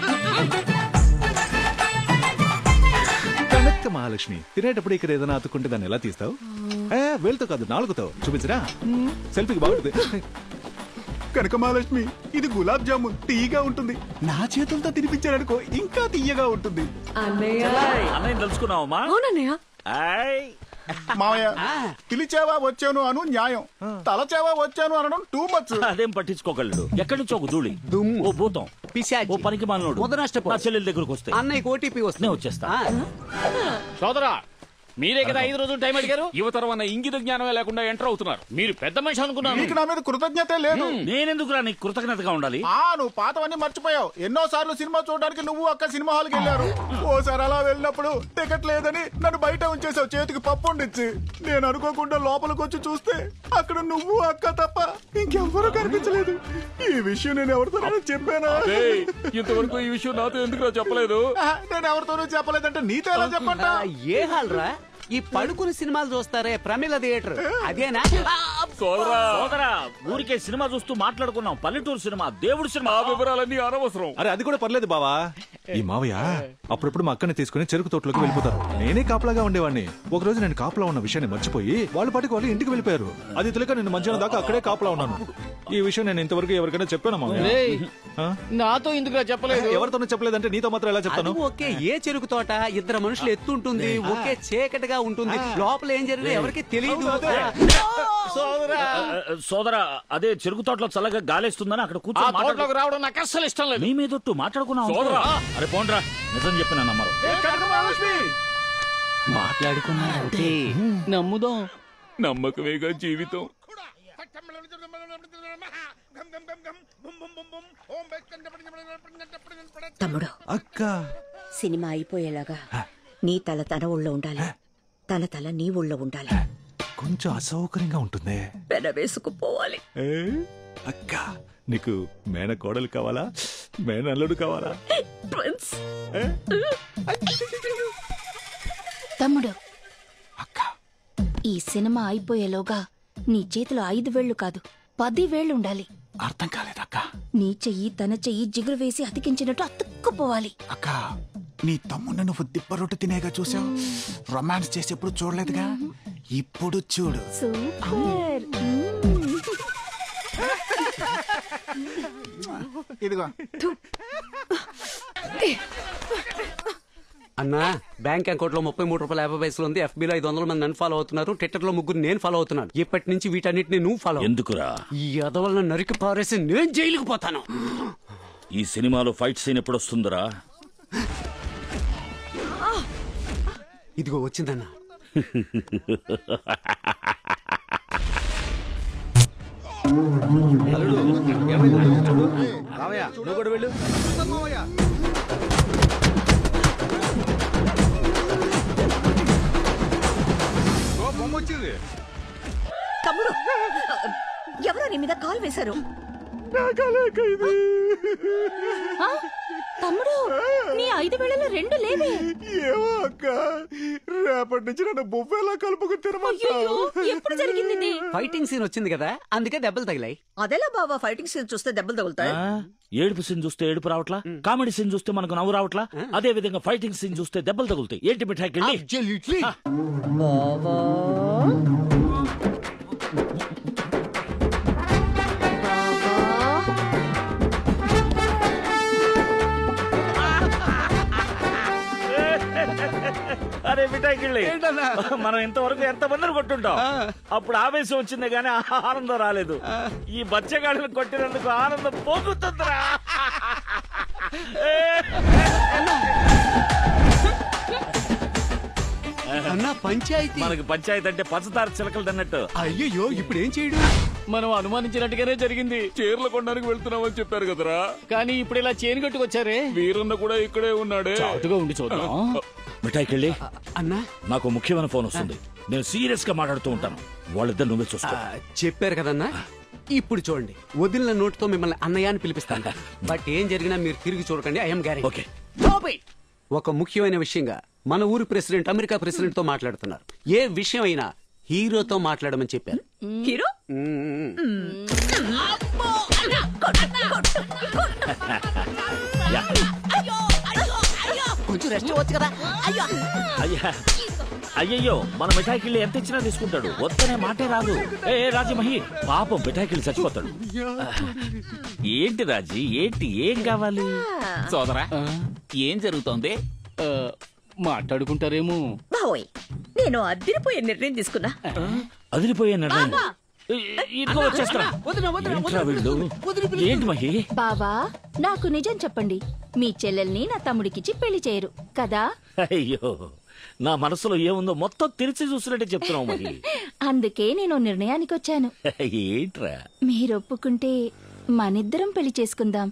కనక మహాలక్ష్మి, తినేటప్పుడు ఇక్కడ ఏదైనా అతుకుంటే దాన్ని ఎలా తీస్తావు? వెళ్తూ కాదు, నాలుగుతో చూపించరా. సెల్ఫీకి బాగుంటుంది. కనక మహాలక్ష్మి, ఇది గులాబ్ జామున్ తీయగా ఉంటుంది. నా చేతులతో తినిపించారనుకో ఇంకా తీయగా ఉంటుంది. అన్నయ్య తెలుసుకున్నావమ్మా? అవునన్నయ్య. మావయ్య, పిలిచావా వచ్చాను అను న్యాయం, తలచావా వచ్చాను అనడం టూ మచ్. అదేం పట్టించుకోగలడు. ఎక్కడి నుంచి ఒక ధూళి, ఓ భూతం, ఓ పనికి మాలినోడు నా చెల్లెల దగ్గరకు వస్తే అన్నయ్య ఓటీపీ వస్తే వచ్చేస్తా. సోదరా, మీరే కదా ఐదు రోజులు టైం అడిగారు. యువతరం అన్న ఇంగిత జ్ఞానమే లేకుండా ఎంటర్ అవుతున్నారు. మీరు పెద్ద మనిషి అనుకున్నారు. నీకు నా మీద కృతజ్ఞత లేదు. నేనెందుకు నీకు కృతజ్ఞతగా ఉండాలి? ఆ నువ్వు పాతవన్నీ మర్చిపోయావు. ఎన్నో సార్లు సినిమా చూడడానికి నువ్వు అక్క సినిమా హాల్కి వెళ్ళారు. ఓసారి అలా వెళ్ళినప్పుడు టికెట్ లేదని నన్ను బయట ఉంచేసావు, చేతికి పప్పు ఉండిచ్చి. నేను అనుకోకుండా లోపలికి వచ్చి చూస్తే అక్కడ నువ్వు అక్క తప్ప ఇంకెవ్వరూ కనిపించలేదు. ఈ విషయం నేను ఎవరితోనైనా చెప్పానా? ఇంతవరకు ఈ విషయం నాతో ఎందుకు చెప్పలేదు? నేను ఎవరితోనూ చెప్పలేదంటే నీతో ఎలా చెప్పంటా? ఏ హాల్ రా? ఈ పడుకుని సినిమాలు చూస్తారే ప్రమిళ థియేటర్ అదేనా? సోదరా, ఊరికే సినిమా చూస్తూ మాట్లాడుకున్నాం. పల్లెటూరు సినిమా, దేవుడు సినిమా, వివరాలన్నీ అనవసరం. అరే అది కూడా పర్లేదు బావా. ఈ మావయ్య అప్పుడప్పుడు మా అక్కని తీసుకుని చెరుకు తోటలోకి వెళ్ళిపోతారు. నేనే కాపలాగా ఉండేవాడిని. ఒక రోజు నేను కాపలా ఉన్న విషయాన్ని మర్చిపోయి వాళ్ళ పాటికి వాళ్ళు ఇంటికి వెళ్ళిపోయారు. అది తెలియక నేను మధ్యాహ్నం దాకా అక్కడే కాపలా ఉన్నాను. ఈ విషయం నేను ఇంతవరకు ఎవరికైనా చెప్పాను మావయ్య? నాతో ఎందుకు చెప్పలేదు? ఎవరితోనూ చెప్పలేదంటే నీతో మాత్రం ఎలా చెప్తాను? ఓకే, ఏ చెరుకు తోట ఇద్దరు మనుషులు ఎత్తుంటుంది, ఒకే చీకటిగా ఉంటుంది, లోపల ఏం జరిగినా ఎవరికి తెలియదు. సోదరా, అదే చెరుకు తోటలో చల్లగా గాలేస్తుందని అక్కడ కూర్చొని రావడం నాకు అస్సలు ఇష్టం లేదు. మీ మీదొట్టు మాట్లాడుకున్నాం. అరే పోండ్రా, నిజం చెప్పిన నమ్మరు. మాట్లాడుకున్నారంటే నమ్ముదాం. నమ్మకమేగా జీవితం. తమ్ముడు, అక్క సినిమా అయిపోయేలాగా నీ తల తన ఊళ్ళో ఉండాలి, తన తల నీ ఊళ్ళో ఉండాలి. కొంచెం అసౌకర్యంగా ఉంటుంది. పెన వేసుకుపోవాలి. అక్క, నీకు మేన కోడలు కావాలా, మేన అల్లుడు కావాలా? తమ్ముడు, ఈ సినిమా అయిపోయేలోగా నీ చేతిలో ఐదు వేళ్లు కాదు పది వేళ్లు ఉండాలి. అర్థం కాలేదక్క. నీ చెయ్యి తన చెయ్యి జిగురు వేసి అతికించినట్టు అతుక్కుపోవాలి. అక్క, నీ తమ్ముడిని నువ్వు దిబ్బ రొట్టె తినేగా చూసావు, రొమాన్స్ చేసి ఎప్పుడు చూడలేదుగా, ఇప్పుడు చూడు. సూపర్. ఇదిగో అన్నా, బ్యాంక్ అకౌంట్ లో ముప్పై మూడు రూపాయల యాభై పైసలు ఉంది. ఎఫ్బీలో ఐదు వందల మంది నన్ను ఫాలో అవుతున్నారు. ట్విట్టర్ లో ముగ్గురు నేను ఫాలో అవుతున్నాను. ఇప్పటి నుంచి వీటన్నిటిని నువ్వు ఫాలో. ఎందుకురా? ఈ అదవలను నరికి పారేసి నేను జైలుకు పోతాను. ఈ సినిమాలో ఫైట్ సీన్ ఎప్పుడు వస్తుందిరా? ఇదిగో వచ్చిందన్నా. నువ్వు కూడా వెళ్ళు. తమ్ముడు, ఎవరో నీ మీద కాల్ వేశారు. ఆ? తమ్ముడు, నీ ఐదు వేళలో రెండు లేవే. ఏమో అక్క, రేపటి నుంచి నన్ను బొవ్వేలా కలుపుకు తినమంటావు. ఎప్పుడు జరిగింది ఇది? ఫైటింగ్ సీన్ వచ్చింది కదా, అందుకే దెబ్బలు తగిలాయి. అదేలా బావా, ఫైటింగ్ సీన్ చూస్తే దెబ్బలు తగులుతాయి. ఏడుపు సీన్ చూస్తే ఏడుపు రావట్లా, కామెడీ సీన్ చూస్తే మనకు నవ్వు రావట్లా, అదే విధంగా ఫైటింగ్ సీన్ చూస్తే దెబ్బలు తగులుతాయి. ఏంటి మిఠాయికి అరే మిఠాయికి మనం ఇంతవరకు ఎంత మందిని కొట్టుంటాం. అప్పుడు ఆవేశం వచ్చింది గానీ ఆనందం రాలేదు. ఈ బచ్చగాళ్ళని కొట్టినందుకు ఆనందం పోగుతుందిరా. పంచాయతీ మనకి పంచాయతీ అంటే పంచదార చిలకలు అన్నట్టు. అయ్యో, ఇప్పుడు ఏం చేయడు? మనం అనుమానించినట్టుగానే జరిగింది. చీరలు కొనడానికి వెళ్తున్నామని చెప్పారు కదరా, కానీ ఇప్పుడు ఇలా చేను కట్టుకొచ్చారే. వీరన్న కూడా ఇక్కడే ఉన్నాడే. చాటుగా ఉండి చూద్దాం. మిఠాయికెళ్ళి అన్నా, నాకు ముఖ్యమైన ఫోన్ వస్తుంది. నేను సీరియస్ గా మాట్లాడుతూ ఉంటాను. వాళ్ళిద్దరు నువ్వే చూసుకో. చెప్పారు కదన్నా. ఇప్పుడు చూడండి, వదిలిన నోటితో మిమ్మల్ని అన్నయ్య అని పిలిపిస్తాను. బట్ ఏం జరిగినా మీరు తిరిగి చూడకండి. I'm guarantee. ఓకే. ఒక ముఖ్యమైన విషయంగా మన ఊరు ప్రెసిడెంట్ అమెరికా ప్రెసిడెంట్ తో మాట్లాడుతున్నారు. ఏ విషయం అయినా హీరోతో మాట్లాడమని చెప్పారు. హీరో కొంచెం రెస్ట్ ఇవ్వచ్చు కదా. అయ్యా అయ్యయ్యో, మన మిఠాయికిళ్ళి ఎంత ఇచ్చినా తీసుకుంటాడు. వద్దనే మాటే రాదు. ఏ రాజమహి, పాపం మిఠాయికిళ్ళి చచ్చిపోతాడు. ఏంటి రాజీ, ఏంటి, ఏం కావాలి? సోదరా, ఏం జరుగుతోంది? మాట్లాడుకుంటారేమో. బావోయ్, నేను అదిరిపోయే నిర్ణయం తీసుకున్నా. అదిరిపోయే నిర్ణయం? ఇదిగో వచ్చేస్తా. ఏంటి మహి? బావా, నాకు నిజం చెప్పండి. మీ చెల్లెల్ని నా తమ్ముడికిచ్చి పెళ్లి చేయరు కదా? అయ్యో, నా మనసులో ఏముందో మొత్తం తెరిచి చూసినట్టే చెప్తున్నావు మహి. అందుకే నేను నిర్ణయానికి వచ్చాను. ఏంట్రా? మీరు ఒప్పుకుంటే మనిద్దరం పెళ్లి చేసుకుందాం.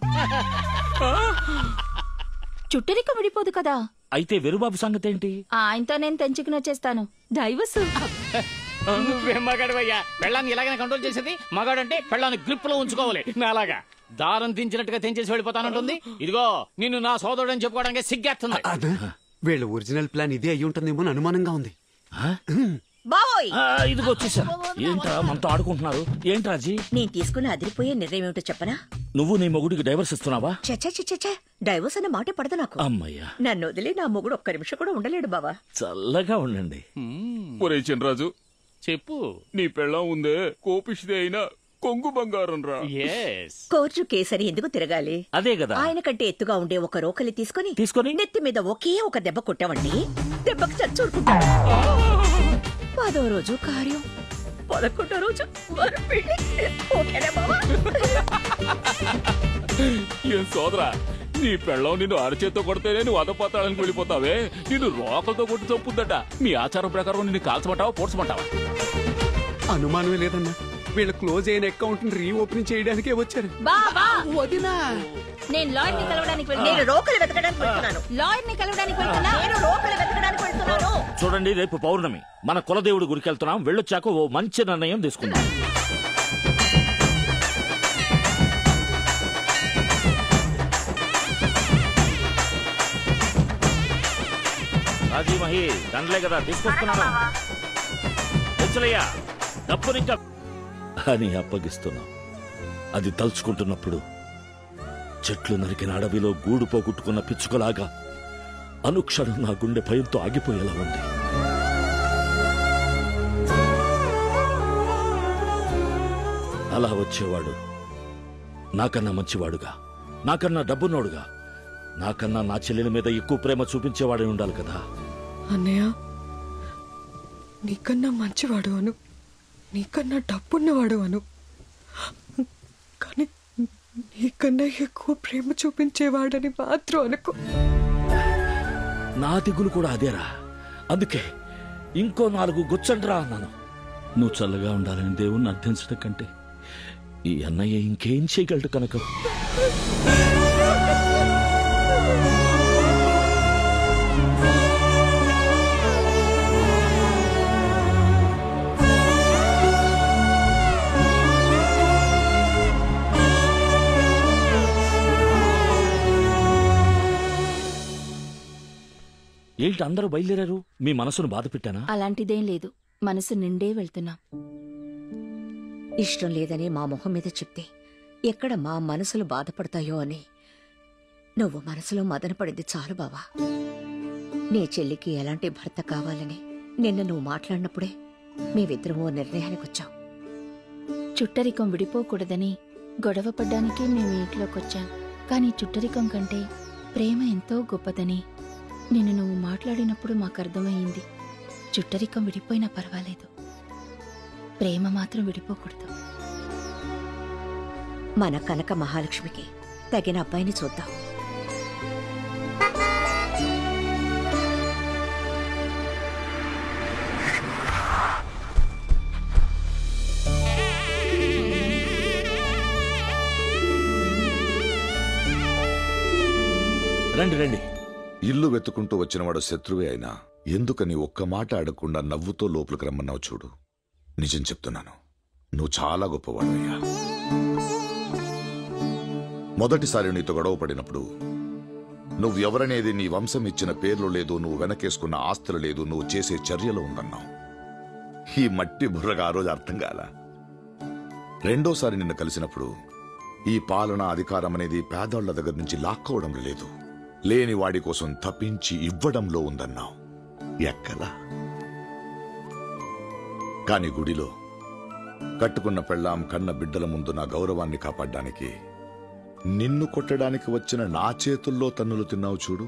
చుట్టరిక విడిపోదు కదా. అయితే వెరుబాబు సంగతి ఏంటి? ఆయనతో నేను తెంచుకుని వచ్చేస్తాను. డైవర్సు. నువ్వేం మగాడివయ్యా? పెళ్ళాన్ని ఎలాగైనా కంట్రోల్ చేసేది? మగాడంటే పెళ్ళాన్ని గ్రిప్ లో ఉంచుకోవాలి. అలాగా దారం తెంచినట్టుగా తెంచేసి వెళ్ళిపోతానంటుంది. ఇదిగో, నిన్ను నా సోదరుడు అని చెప్పుకోవడానికి సిగ్గేస్తుంది. వీళ్ళ ఒరిజినల్ ప్లాన్ ఇదే అయ్యి ఉంటుందేమో అని అనుమానంగా ఉంది. బావోయ్, ఇదిగో వచ్చేసా. ఏంట్రా మనతో ఆడుకుంటున్నారు? ఏంటి రాజీ? నేను తీసుకున్న అదిరిపోయే నిర్ణయం ఏమిటో చెప్పనా? నువ్వు నీ మొగుడికి డైవర్స్ ఇస్తున్నావా? చచ్చా, డైవర్స్ అనే మాట పడదు నాకు. అమ్మయ్యా, నన్ను వదిలి నా మొగుడు ఒక్క నిమిషం కూడా ఉండలేడు బావా. చల్లగా ఉండండి. ఒరే చినరాజు, చెప్పు. నీ పెళ్ళం ఉందే, కోపిష్దే అయినా కొంగు బంగారం రా. కోర్టు కేసరి ఎందుకు తిరగాలి? అదే కదా. ఆయన కంటే ఎత్తుగా ఉండే ఒక రోకలి తీసుకొని తీసుకొని నెత్తి మీద ఒకే ఒక దెబ్బ కొట్టావండి, దెబ్బకి చచ్చూరుకుంటాడు. పదో రోజు కార్యం, పదకొండో రోజు వారి పెళ్లి. ఓకేనా బావా? ఏం సోదరా, నీ పెళ్ళం నిన్ను అరచేత్తో కొడితేనే నువ్వు అదపాతాడానికి వెళ్ళిపోతావే, నిన్ను రోకలతో కొట్టి చంపుద్దట. మీ ఆచారం ప్రకారం నిన్ను కాల్చమంటావా, పోడ్చమంటావా? అనుమానమే లేదన్నా, వీళ్ళ క్లోజ్ అయిన అకౌంట్ ని రీఓపెన్ చేయడానికే వచ్చారు. బాబా, వదినా, నేను లాయర్ ని కలవడానికి వెళ్తాను. నేను రోకలి వెతకడానికి వెళ్తున్నాను. లాయర్ ని కలవడానికి వెళ్తున్నా. నేను రోకలి వెతకడానికి వెళ్తున్నాను. చూడండి, రేపు పౌర్ణమి, మన కులదేవుడి గుడికి వెళ్తున్నాం. వెళ్ళొచ్చాక ఓ మంచి నిర్ణయం తీసుకుందాం. రాజీ మహి, దండలే కదా తీసుకొస్తున్నాను. తెచ్చలయ్యా, డబ్బునిక అని అప్పగిస్తున్నాం. అది తలుచుకుంటున్నప్పుడు చెట్లు నరికిన అడవిలో గూడు పోగొట్టుకున్న పిచ్చుకలాగా అనుక్షణం నా గుండె భయంతో ఆగిపోయేలా ఉంది. అలా వచ్చేవాడు నాకన్నా మంచివాడుగా, నాకన్నా డబ్బున్నోడుగా, నాకన్నా నా చెల్లెల మీద ఎక్కువ ప్రేమ చూపించేవాడే ఉండాలి కదా. అన్నయ్య, నీకన్నా మంచివాడు అను, నీకన్నా డబ్బున్నవాడు అను, కానీ నీకన్నా ఎక్కువ ప్రేమ చూపించేవాడని మాత్రం అనుకో. నా దిగులు కూడా అదేరా. అందుకే ఇంకో నాలుగు గుచ్చండ్రా అన్నాను. నువ్వు చల్లగా ఉండాలని దేవుణ్ణి అర్థించడం కంటే ఈ అన్నయ్య ఇంకేం చేయగలడు కనుక. ఏంటి అందరూ బయలుదేరారు? మీ మనసును బాధ పెట్టానా? అలాంటిదేం లేదు, మనసు నిండే వెళ్తున్నాం. ఇష్టం లేదని మా మొహం మీద చెప్తే ఎక్కడ మా మనసులు బాధపడతాయో అని నువ్వు మనసులో మదనపడింది చాలు బావా. నీ చెల్లికి ఎలాంటి భర్త కావాలని నిన్న నువ్వు మాట్లాడినప్పుడే మేమిద్దరం ఓ నిర్ణయానికి వచ్చాం. చుట్టరికం విడిపోకూడదని గొడవ పడ్డానికే మేము ఇంట్లోకొచ్చాం. కానీ చుట్టరికం కంటే ప్రేమ ఎంతో గొప్పదని నిన్ను నువ్వు మాట్లాడినప్పుడు మాకు అర్థమయ్యింది. చుట్టరికం విడిపోయినా పర్వాలేదు, ప్రేమ మాత్రం విడిపోకూడదు. మన కనక మహాలక్ష్మికి తగిన అబ్బాయిని చూద్దాం. రండి రండి. ఇల్లు వెతుకుంటూ వచ్చినవాడు శత్రువే అయినా ఎందుకని ఒక్క మాట అడగకుండా నవ్వుతో లోపలికి రమ్మన్నావు చూడు. నిజం చెప్తున్నాను, నువ్వు చాలా గొప్పవాడయ్యా. మొదటిసారి నీతో గొడవ పడినప్పుడు నువ్వెవరనేది నీ వంశం ఇచ్చిన పేర్లు లేదు, నువ్వు వెనకేసుకున్న ఆస్తులు లేదు, నువ్వు చేసే చర్యలో ఉందన్నావు. ఈ మట్టి బుర్రగా ఆ రోజు అర్థం కాల. రెండోసారి నిన్ను కలిసినప్పుడు ఈ పాలన అధికారం అనేది పేదోళ్ల దగ్గర నుంచి లాక్కోవడం లేదు, లేని వాడి కోసం తప్పించి ఇవ్వడంలో ఉందన్నావు. ఎక్కలా? కాని గుడిలో కట్టుకున్న పెళ్ళాం కన్న బిడ్డల ముందు నా గౌరవాన్ని కాపాడ్డానికి నిన్ను కొట్టడానికి వచ్చిన నా చేతుల్లో తన్నులు తిన్నావు చూడు.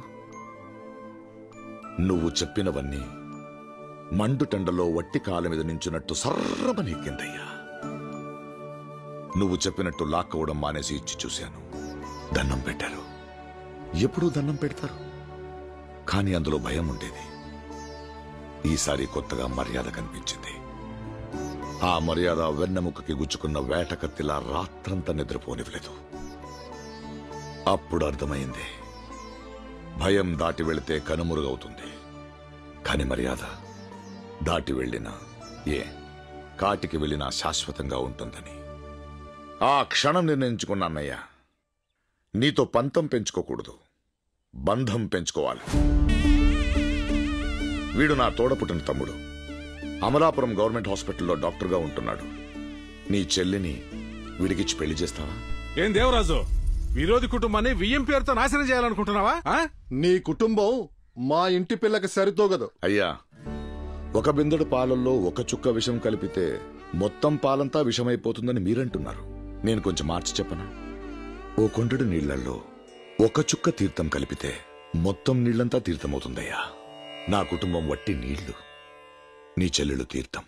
నువ్వు చెప్పినవన్నీ మండుటెండలో వట్టి కాల మీద నించున్నట్టు సర్రమనెక్కిందయ్యా. నువ్వు చెప్పినట్టు లాక్కోవడం మానేసి ఇచ్చి చూశాను. దండం పెట్టారు, ఎప్పుడూ దండం పెడతారు, కానీ అందులో భయం ఉండేది. ఈసారి కొత్తగా మర్యాద కనిపించింది. ఆ మర్యాద వెన్నెముకకి గుచ్చుకున్న వేట కత్తిలా రాత్రంతా నిద్రపోనివ్వలేదు. అప్పుడు అర్థమైంది, భయం దాటి వెళితే కనుమరుగవుతుంది, కాని మర్యాద దాటి వెళ్ళినా ఏ కాటికి వెళ్ళినా శాశ్వతంగా ఉంటుందని ఆ క్షణం నిర్ణయించుకున్నా. అన్నయ్య, నీతో పంతం పెంచుకోకూడదు, బంధం పెంచుకోవాలి. వీడు నా తోడపుట్టిన తమ్ముడు, అమలాపురం గవర్నమెంట్ హాస్పిటల్లో డాక్టర్గా ఉంటున్నాడు. నీ చెల్లిని వీడికిచ్చి పెళ్లి చేస్తావా? ఏం దేవరాజు, విరోధి కుటుంబాన్ని వియ్యం పేరుతో నాశనం చేయాలనుకుంటున్నావా? నీ కుటుంబం మా ఇంటి పిల్లకి సరితోగదు. అయ్యా, ఒక బిందెడు పాలల్లో ఒక చుక్క విషం కలిపితే మొత్తం పాలంతా విషమైపోతుందని మీరంటున్నారు. నేను కొంచెం మార్చి చెప్పనా? ఓ కొండడు నీళ్లల్లో ఒక చుక్క తీర్థం కలిపితే మొత్తం నీళ్లంతా తీర్థమవుతుందయ్యా. నా కుటుంబం వట్టి నీళ్లు, నీ చెల్లెలు తీర్థం.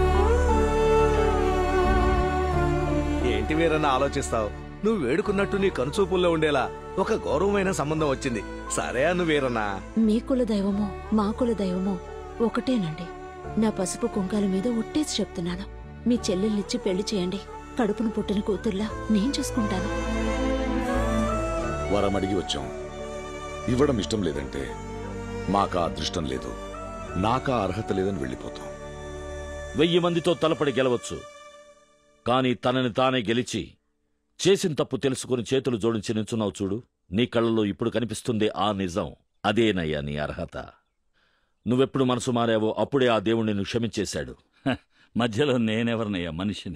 ఏంటి వీరన్న ఆలోచిస్తావు? నువ్వు వేడుకున్నట్టు నీ కనుచూపుల్లో ఉండేలా ఒక గౌరవమైన సంబంధం వచ్చింది. సరే అను వీరన్నా. మీ కుల దైవమో మా కుల దైవమో ఒకటేనండి. నా పసుపు కుంకాల మీద ఒట్టేసి చెప్తున్నాను, మీ చెల్లెల్నిచ్చి పెళ్లి చేయండి. కడుపును పుట్టిన కూతుర్లా నేను చూసుకుంటాను. వరం అడిగి వచ్చాం, ఇవ్వడం ఇష్టం లేదంటే మాకా అదృష్టం లేదు, నాకా అర్హత లేదని వెళ్ళిపోతాం. వెయ్యి మందితో తలపడి గెలవచ్చు, కాని తనని తానే గెలిచి చేసిన తప్పు తెలుసుకుని చేతులు జోడించి నించున్నావు చూడు. నీ కళ్ళలో ఇప్పుడు కనిపిస్తుంది ఆ నిజం. అదేనయ్యా నీ అర్హత. నువ్వెప్పుడు మనసు మారావో అప్పుడే ఆ దేవుణ్ణి నిన్ను క్షమించేశాడు. మధ్యలో నేనెవరినయ్యా మనిషిని?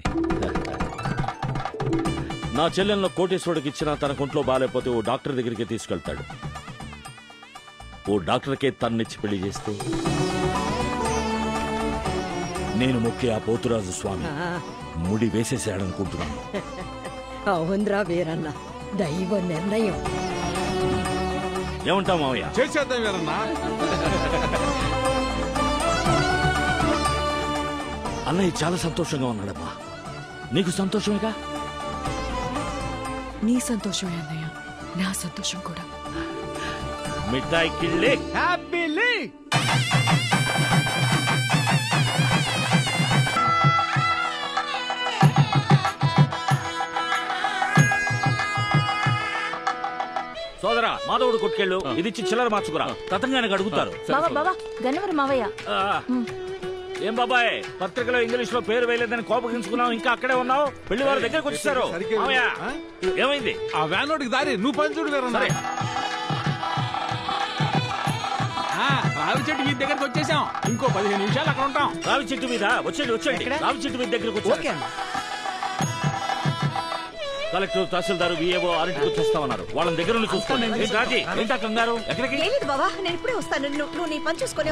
నా చెల్లెల్లో కోటేశ్వరుడికి ఇచ్చినా తన కొంట్లో బాలేకపోతే ఓ డాక్టర్ దగ్గరికి తీసుకెళ్తాడు. ఓ డాక్టర్కే తన్నిచ్చి పెళ్లి చేస్తే నేను మొక్కే ఆ పోతురాజు స్వామి ముడి వేసేసాడనుకుంటున్నాను. అవునరా వీరన్న, దైవ నిర్ణయం. ఏమంటావు మావయ్య? చేసేద్దాం వీరన్నా. అన్నయ్య చాలా సంతోషంగా ఉన్నాడమ్మా. నీకు సంతోషమేగా? నీ సంతోషమే అన్నయ్య, నా సంతోషం కూడా. మిఠాయి కిళ్ళి హ్యాపీలీ. సోదరా, మాధవుడు కొట్టుకెళ్ళు, ఇది ఇచ్చి చిల్లర మార్చుకురా. తతంగానికి అడుగుతారు. బావా బావా గన్నవరం మావయ్య. ఏం బాబాయ్, పత్రికలో ఇంగ్లీష్ లో పేరు వేయలేదని కోపగించుకున్నావు, ఇంకా అక్కడే ఉన్నావు? పెళ్లి వారి దగ్గరకు వచ్చేసారు. ఏమైంది? ఆ వ్యానోడికి దారి నువ్వు పని చూడు వీరన్నా. రావి చెట్టు మీ దగ్గరకు వచ్చేసాం. ఇంకో పదిహేను నిమిషాలు అక్కడ ఉంటాం. రావి చెట్టు మీద వచ్చేయండి వచ్చేయండి రావి చెట్టు మీద దగ్గరకు వచ్చి కలెక్టర్, తహసీల్దారు, విఏఓ అన్నింటికి వచ్చేస్తామన్నారు. వాళ్ళ దగ్గర నుండి చూసుకోండి. రాజీ, ఏంటా కంగారు? ఎక్కడికి? బాబా, నేను ఇప్పుడే వస్తాను. నువ్వు నీ పని చూసుకొని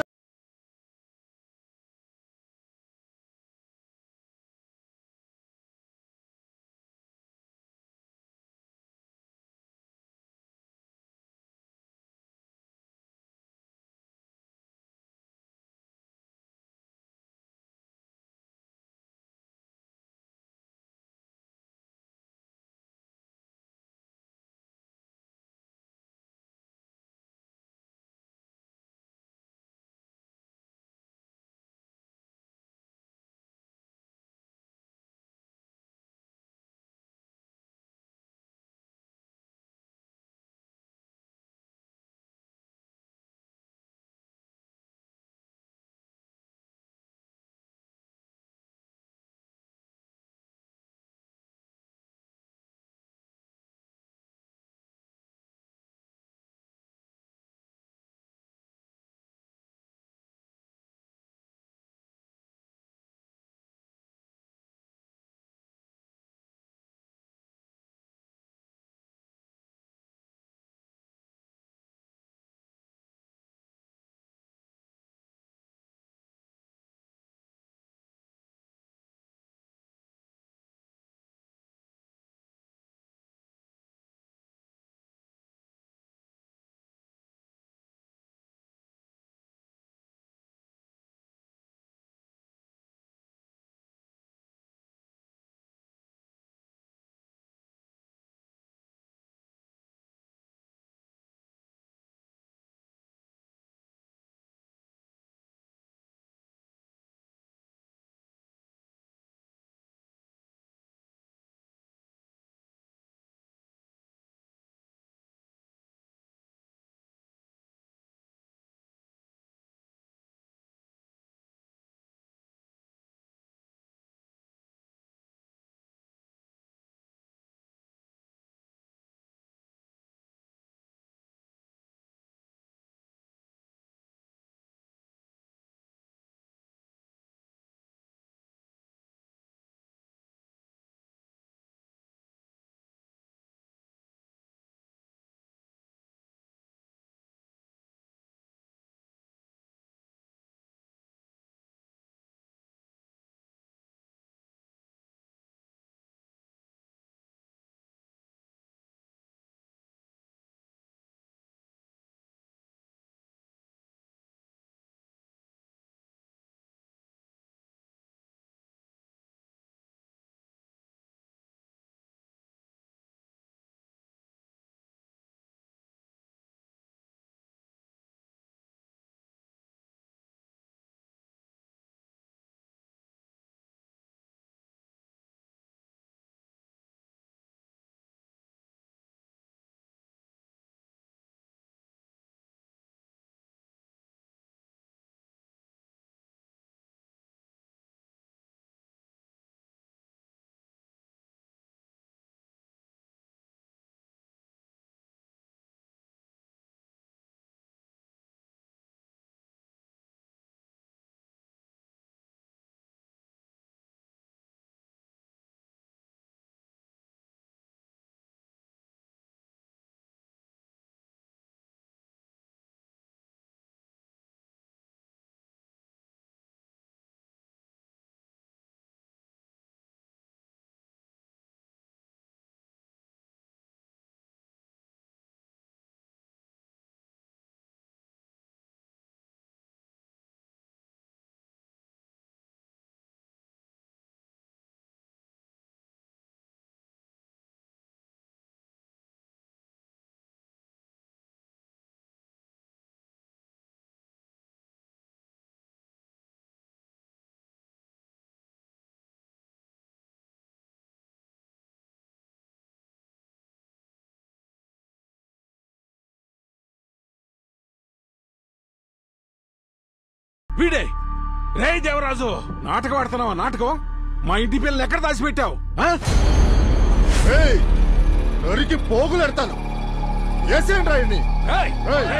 వీడే రే దేవరాజు నాటకం ఆడుతున్నావా నాటకం మా ఇంటి పిల్లలు ఎక్కడ దాచిపెట్టావు ఆ? ఏయ్, నరికి పోగులు ఎడతాను ఏసేంట్రా ఇన్ని? ఏయ్!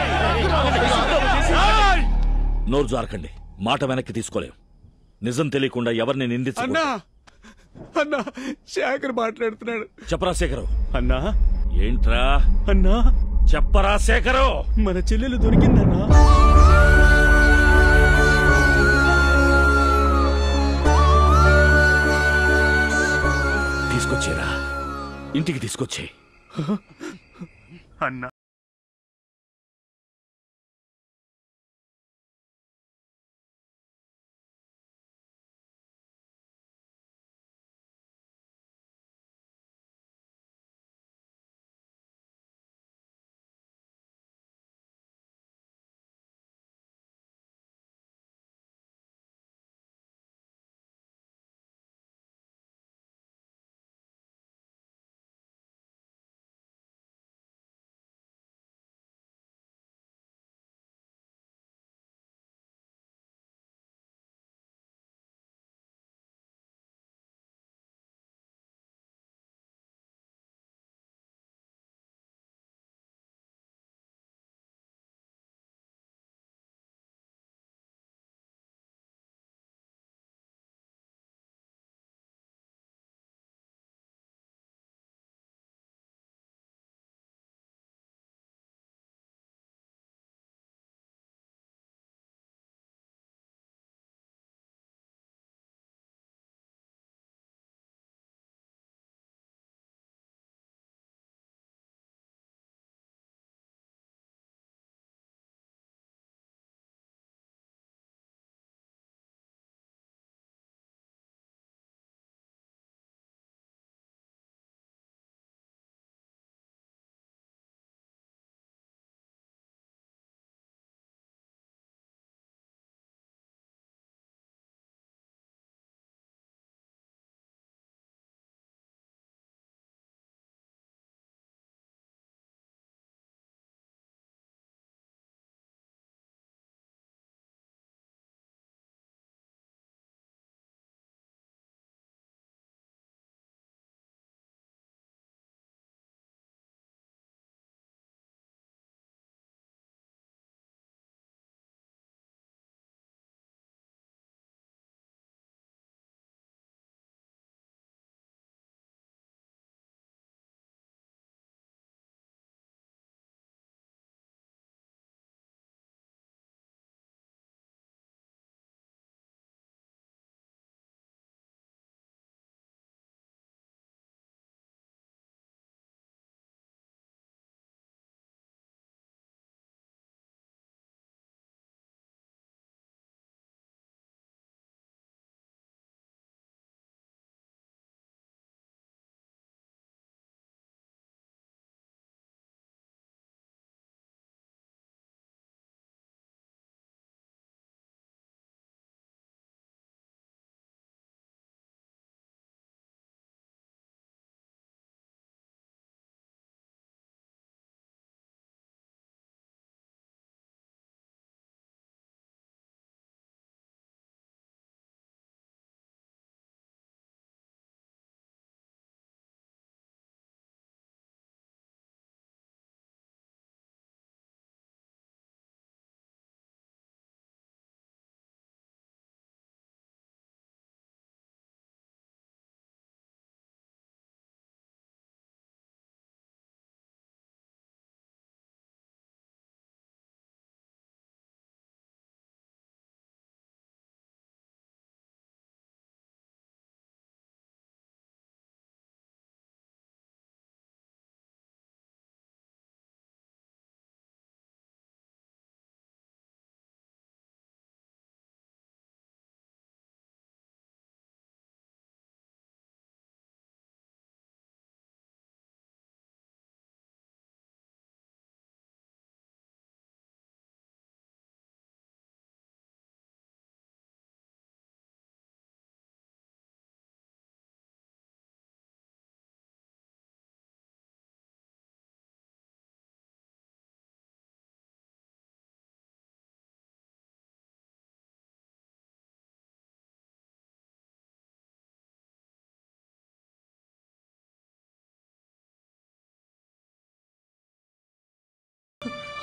నోరు జారకండి, మాట వెనక్కి తీసుకోలేం. నిజం తెలియకుండా ఎవరిని నిందించ అన్నా అన్నా శేఖర్ మాట్లాడుతున్నాడు. చెప్పరా శేఖరు. అన్నా ఏంట్రా అన్నా చెప్పరా శేఖరు. మన చెల్లెలు దొరికిందన్నా. తీసుకొచ్చేరా, ఇంటికి తీసుకొచ్చే. అన్నా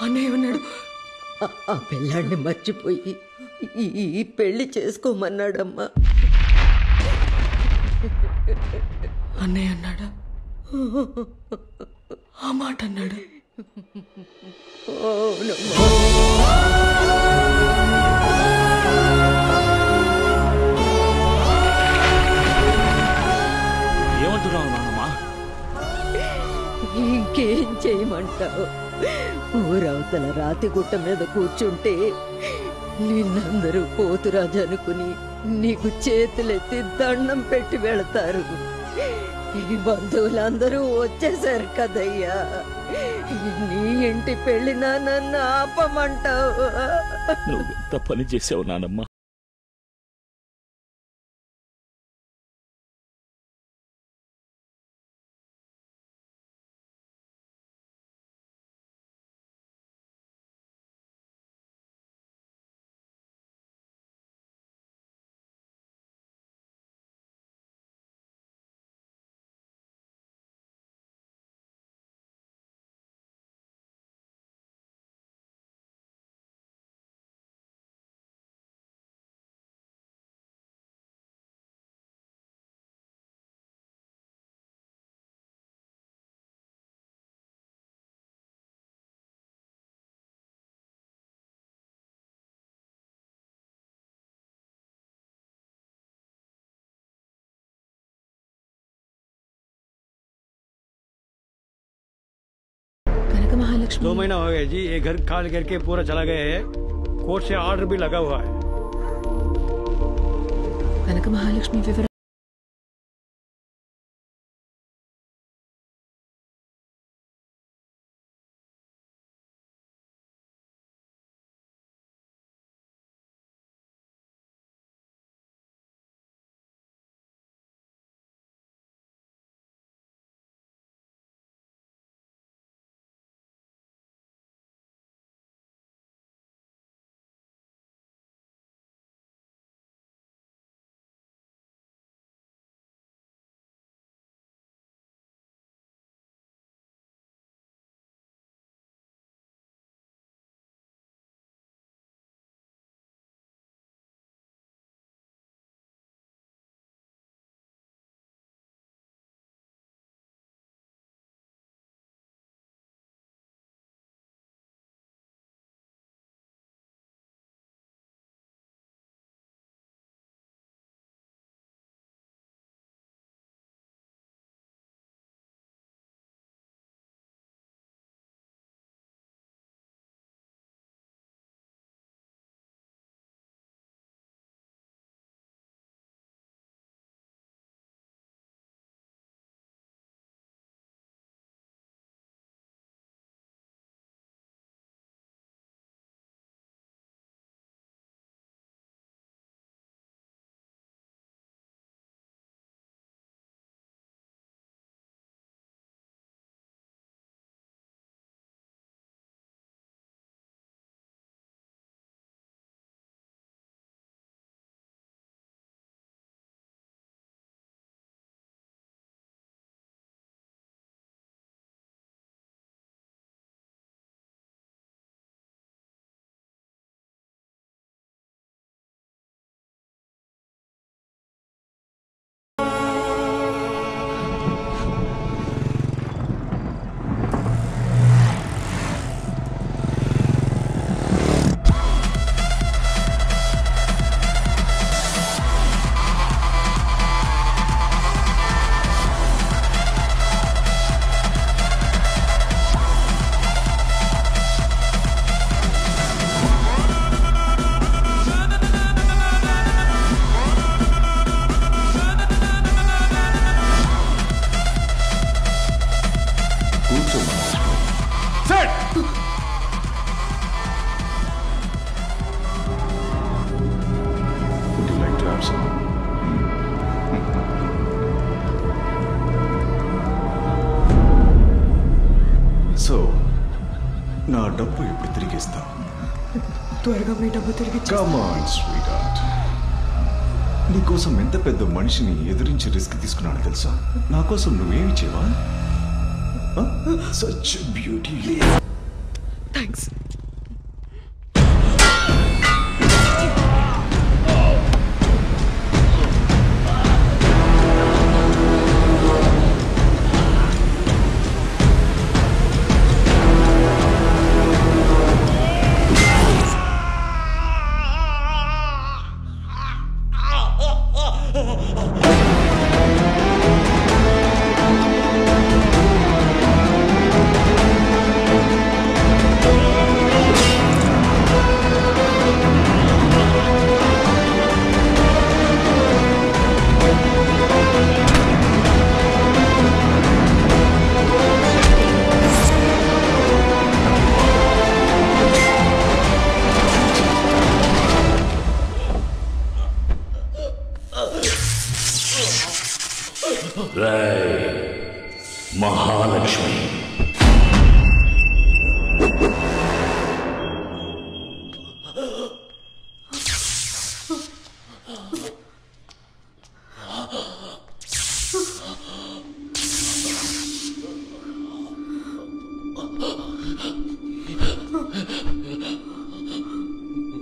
అన్నయ్య ఉన్నాడు. ఆ పిల్లాన్ని మర్చిపోయి ఈ- ఈ పెళ్లి చేసుకోమన్నాడమ్మా. అన్నయ్య అన్నాడా? ఆ మాట అన్నాడు. ఏమంటున్నావు నాన్నమ్మా? ఇంకేం చేయమంటావు? ఊరవతల రాతి గుట్ట మీద కూర్చుంటే నిన్నందరూ పోతురాజు అనుకుని నీకు చేతులెత్తి దండం పెట్టి వెళతారు. ఈ బంధువులందరూ వచ్చేసారు కదయ్యా. నీ ఇంటి పెళ్లినా నన్ను ఆపమంటావు? నువ్వు ఎంత పని చేసావు నానమ్మా. कनक महालक्ष्मी दो महीना हो गया जी, ये घर खाली करके पूरा चला गया है। कोर्ट से ऑर्डर भी लगा हुआ है। कनक महालक्ष्मी विवरण సో నా డబ్బు ఎప్పుడు తిరిగి ఇస్తావు? త్వరగా మీ డబ్బు తిరిగి కమ్ ఆన్ స్వీట్. నీకోసం ఎంత పెద్ద మనిషిని ఎదిరించి రిస్క్ తీసుకున్నాను తెలుసా? నా కోసం నువ్వేమి చేయవా? Such beauty. థ్యాంక్స్.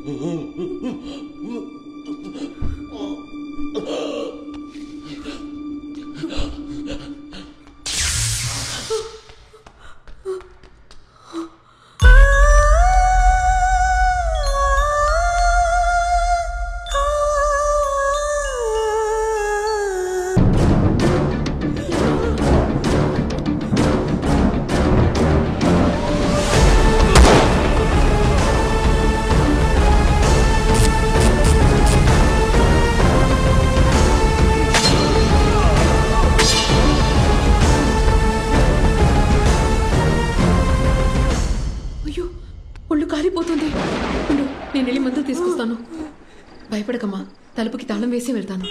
భయపడకమ్మా, తలుపుకి తాళం వేసి వెళ్తాను.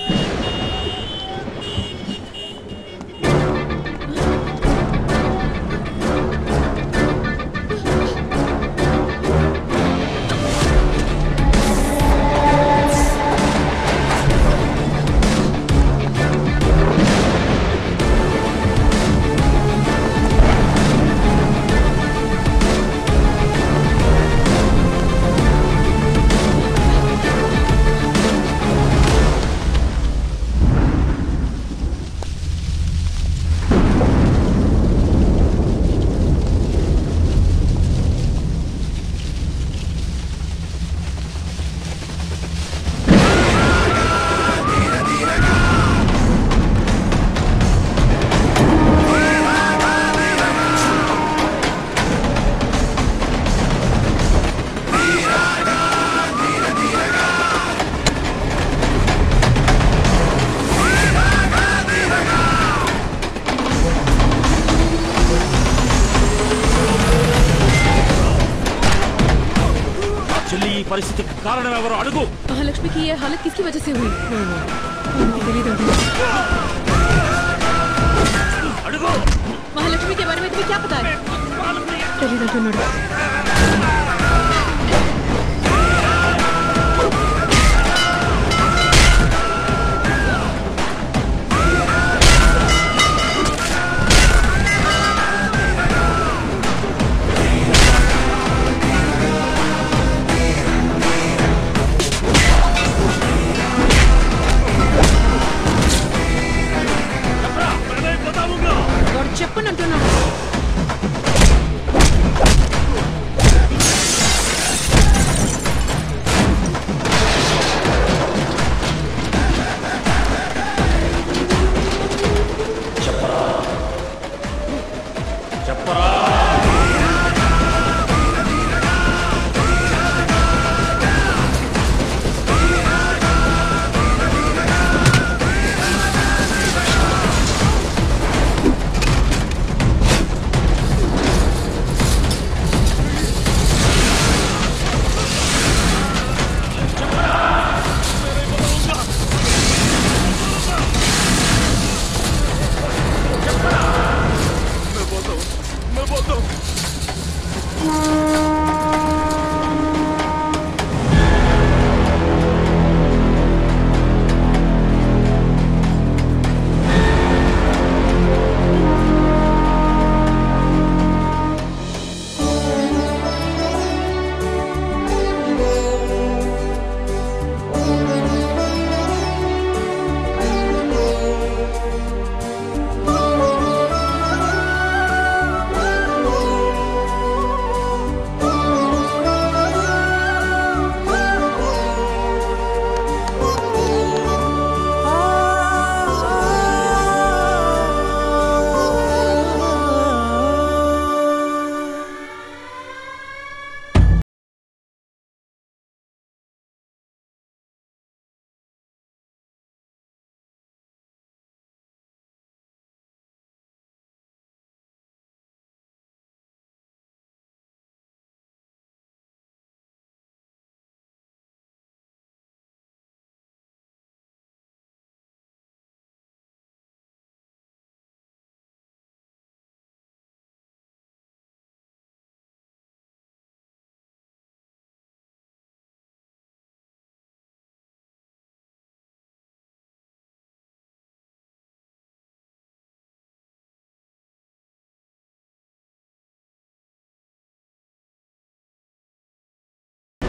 परिस्थिति कारण अड़गू महालक्ष्मी की ये हालत किसकी वजह से हुई? अड़गू महालक्ष्मी के बारे में तुम्हें क्या पता है? చెప్పనంటున్నాను.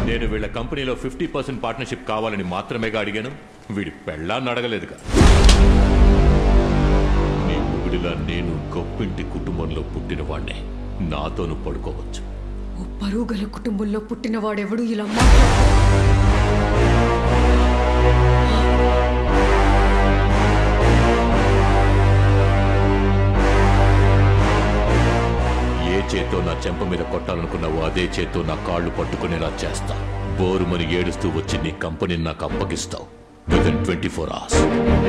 నేను వీళ్ళ కంపెనీలో ఫిఫ్టీ పర్సెంట్ పార్ట్నర్షిప్ కావాలని మాత్రమేగా అడిగాను. వీడి పెళ్ళాన్ని అడగలేదుగా. నీ ముగుడిలా నేను గొప్పింటి కుటుంబంలో పుట్టిన వాడినే. నాతోను పడుకోవచ్చు. ఓ పరువు గల కుటుంబంలో పుట్టిన వాడెవడు ఇలా మాట్లాడు. ఏ చేత్తో నా చెంప మీద కొట్టాలనుకున్నావో అదే చేత్తో నా కాళ్ళు పట్టుకునేలా చేస్తా. బోరుమని ఏడుస్తూ వచ్చి నీ కంపెనీని నాకు అప్పగిస్తావు within twenty four hours.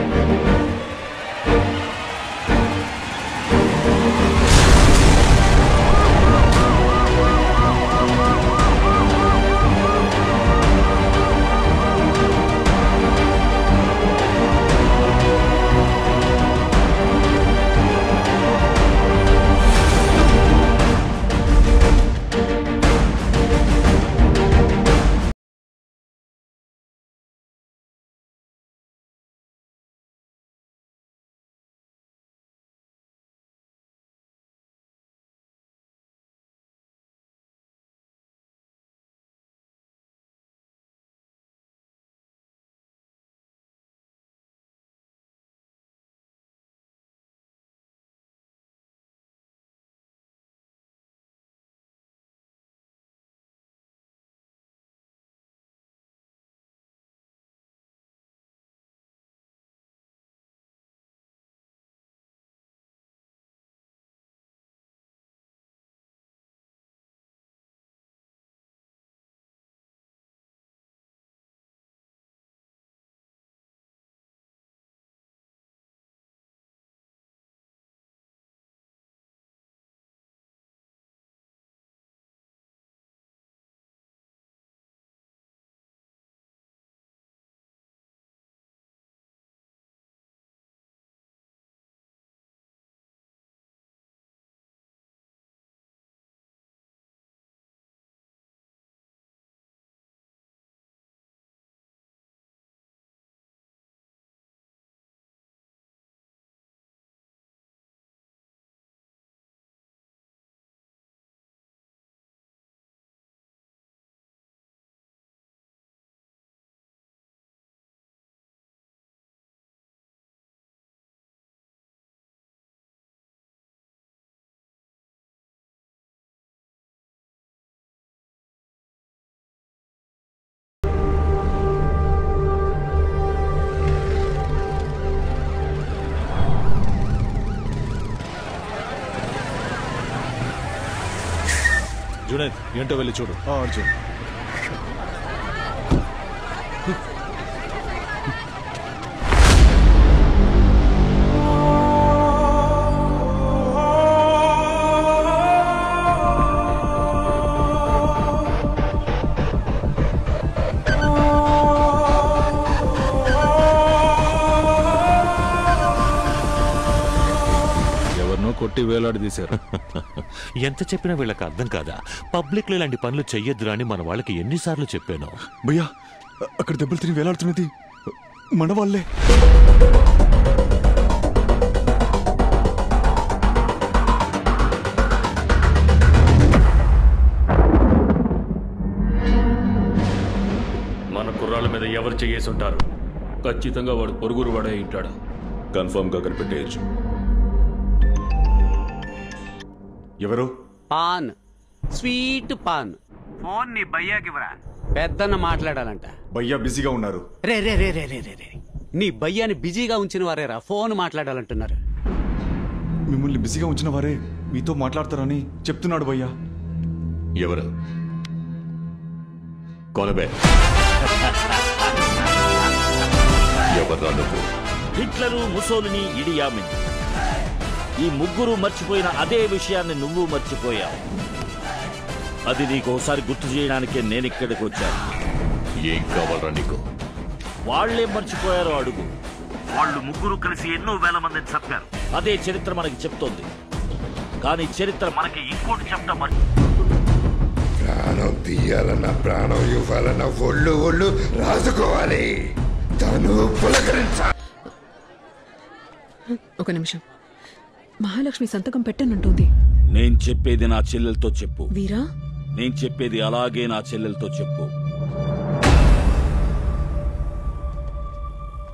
Junaid ఏంటో వెళ్ళి చూడు. అర్జున్ కొట్టి వేలాడదీశారు. ఎంత చెప్పినా వీళ్ళకి అర్థం కాదా? పబ్లిక్ లో ఇలాంటి పనులు చెయ్యొద్దురా అని మన వాళ్ళకి ఎన్నిసార్లు చెప్పాను. భయ్యా అక్కడ దెబ్బలు తిని వేలాడుతున్నది మన వాళ్ళే. మన కుర్రాళ్ళ మీద ఎవరు చేయేసి ఉంటారు? ఖచ్చితంగా వాడు పొరుగురు వాడే ఉంటాడు. కన్ఫర్మ్ గా కనిపెట్టేయచ్చు. ఎవరు? Pan, sweet pan. ఫోన్ నీ భయ్యాకివరా? పెద్దన్న మాట్లాడాలంట. భయ్యా బిజీగా ఉన్నారు. రే రే రే రే రే రే నీ భయ్యాని బిజీగా ఉంచిన వారేరా ఫోన్ మాట్లాడాలంటున్నారు. మిమ్మల్ని బిజీగా ఉంచిన వారే మీతో మాట్లాడతారని చెప్తున్నాడు భయ్యా. ఎవరు? కొనబే ఎవర్రా నువ్వు? హిట్లరు, ముసోలిని, ఇడియామిన్ ఈ ముగ్గురు మర్చిపోయిన అదే విషయాన్ని నువ్వు మర్చిపోయావు. అది నీకు ఒకసారి గుర్తు చేయడానికే నేను ఇక్కడికి వచ్చాను. ఏం కావాలరా నీకు? వాళ్లేం మర్చిపోయారో అడుగు. వాళ్ళు ముగ్గురు కలిసి ఎన్నో వేల మందిని చంపారు. అదే చరిత్ర మనకి చెప్తోంది. కానీ చరిత్ర మనకి ఇంకోటి చెప్తా మరి. ప్రాణం తీయాలన్నా ప్రాణం ఇవ్వాలన్నా ఒళ్ళు ఒళ్ళు రాసుకోవాలి. తను పులకరించాలి. ఒక నిమిషం. మహాలక్ష్మి సంతకం పెట్టనంటుంది. నేను చెప్పేది నా చెల్లెలతో చెప్పు. వీరా, నేను చెప్పేది అలాగే నా చెల్లెలతో చెప్పు.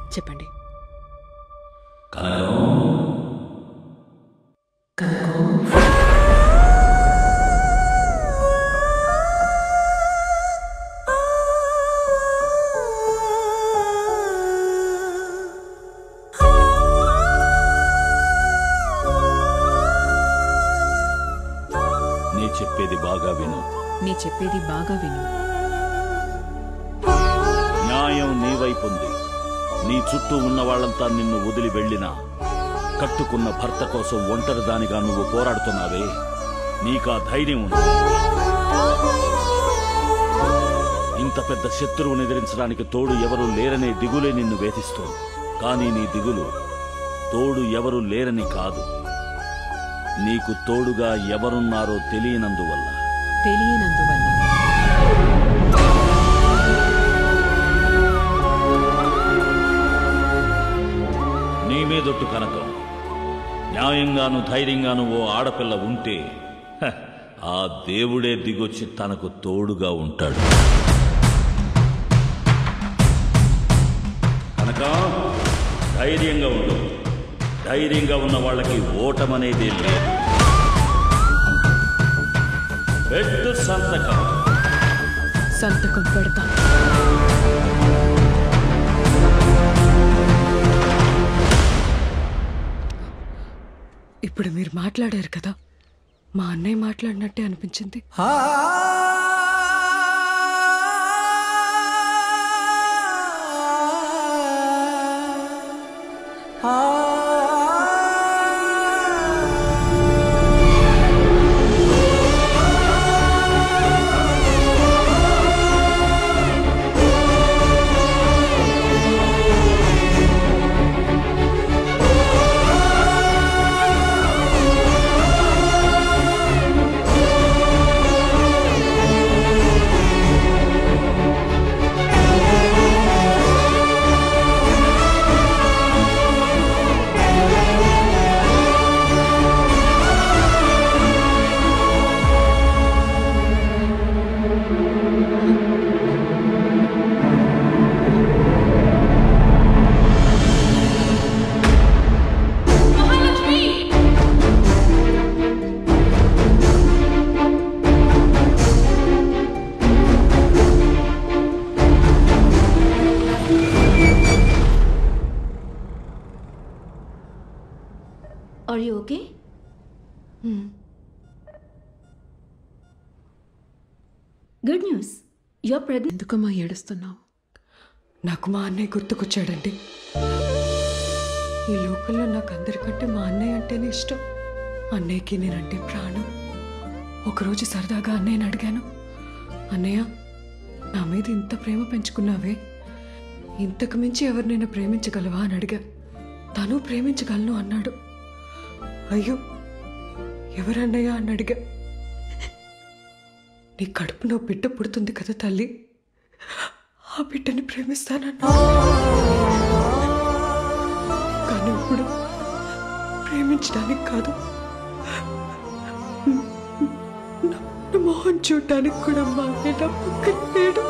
చెప్పండి. నీ చెప్పేది బాగా విను. నీ చెప్పేది బాగా విను. న్యాయం నీ వైపుంది. నీ చుట్టూ ఉన్న వాళ్ళంతా నిన్ను వదిలి వెళ్ళినా కట్టుకున్న భర్త కోసం ఒంటరిదానిగా నువ్వు పోరాడుతున్నావే, నీకా ధైర్యం ఉంది. ఇంత పెద్ద శత్రువుని ఎదిరించడానికి తోడు ఎవరూ లేరనే దిగులే నిన్ను వేధిస్తోంది. కానీ నీ దిగులు తోడు ఎవరు లేరని కాదు, నీకు తోడుగా ఎవరున్నారో తెలియనందువల్ల. తెలియనందువల్ల నీ మీదొట్టు కనకం. న్యాయంగాను ధైర్యంగాను ఓ ఆడపిల్ల ఉంటే హ, ఆ దేవుడే దిగొచ్చి తనకు తోడుగా ఉంటాడు. కనుక ధైర్యంగా ఉండు. ధైర్యంగా ఉన్న వాళ్ళకి ఓటమనేదే లేదు. పెట్టు సంతకం. సంతకం పెడతా. ఇప్పుడు మీరు మాట్లాడారు కదా, మా అన్నయ్య మాట్లాడినట్టే అనిపించింది. Are you okay? Hmm. Good news. You're pregnant. ఎందుకమ్మా ఏడుస్తున్నావు? నాకు మా అన్నయ్య గుర్తుకొచ్చాడండి. ఈ లోకంలో నాకు అందరికంటే మా అన్నయ్య అంటేనే ఇష్టం. అన్నయ్యకి నేనంటే ప్రాణం. ఒకరోజు సరదాగా అన్నయ్యని అడిగాను, అన్నయ్య నా మీద ఇంత ప్రేమ పెంచుకున్నావే, ఇంతకు మించి ఎవరినైనా ప్రేమించగలవా అని అడిగా. తను ప్రేమించగలను అన్నాడు. అయ్యో ఎవరన్నయ్యా అని అడిగా. నీ కడుపులో బిడ్డ పుడుతుంది కదా తల్లి, ఆ బిడ్డని ప్రేమిస్తానన్నా. కానీ ఇప్పుడు ప్రేమించడానికి కాదు, నా మొహం చూడటానికి కూడా మా ఆయన పక్కన లేడు.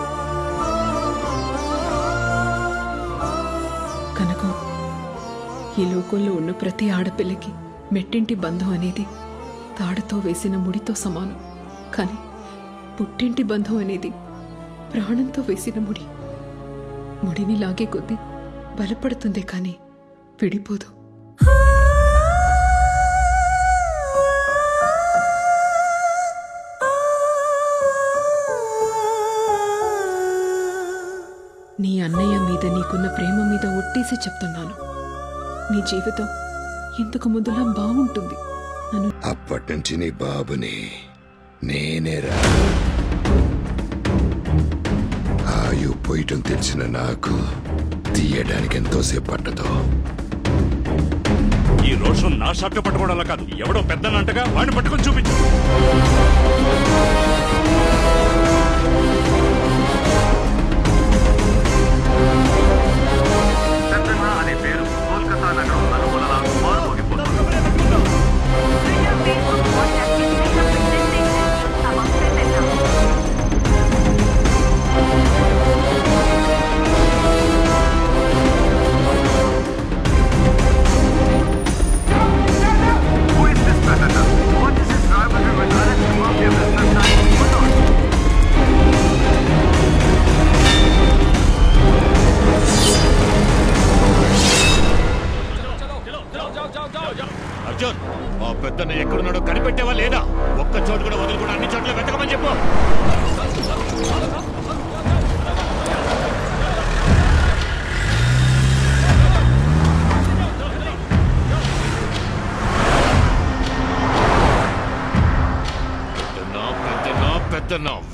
కనుక ఈ లోకంలో ఉన్న ప్రతి ఆడపిల్లకి మెట్టింటి బంధం అనేది తాడుతో వేసిన ముడితో సమానం. కానీ పుట్టింటి బంధం అనేది ప్రాణంతో వేసిన ముడి. ముడిని లాగే కొద్దీ బలపడుతుందే కానీ విడిపోదు. నీ అన్నయ్య మీద నీకున్న ప్రేమ మీద ఒట్టేసి చెప్తున్నాను, నీ జీవితం ఇంతకు ముందులా బాగుంటుంది. నన్ను అప్పటి నుంచి నీ బాబుని నేనేరా. ఆయు పోయటం తెలిసిన నాకు తీయడానికి ఎంతోసేపు పట్టదు. ఈ రోషన్ నా షర్ట్ పట్టుకోవడంలో కాదు, ఎవడో పెద్దనంటగా వాడిని పట్టుకొని చూపించు. అనే పేరు కోల్కతా నగరం నలుమూలలా మారుమోగిపోతుంది.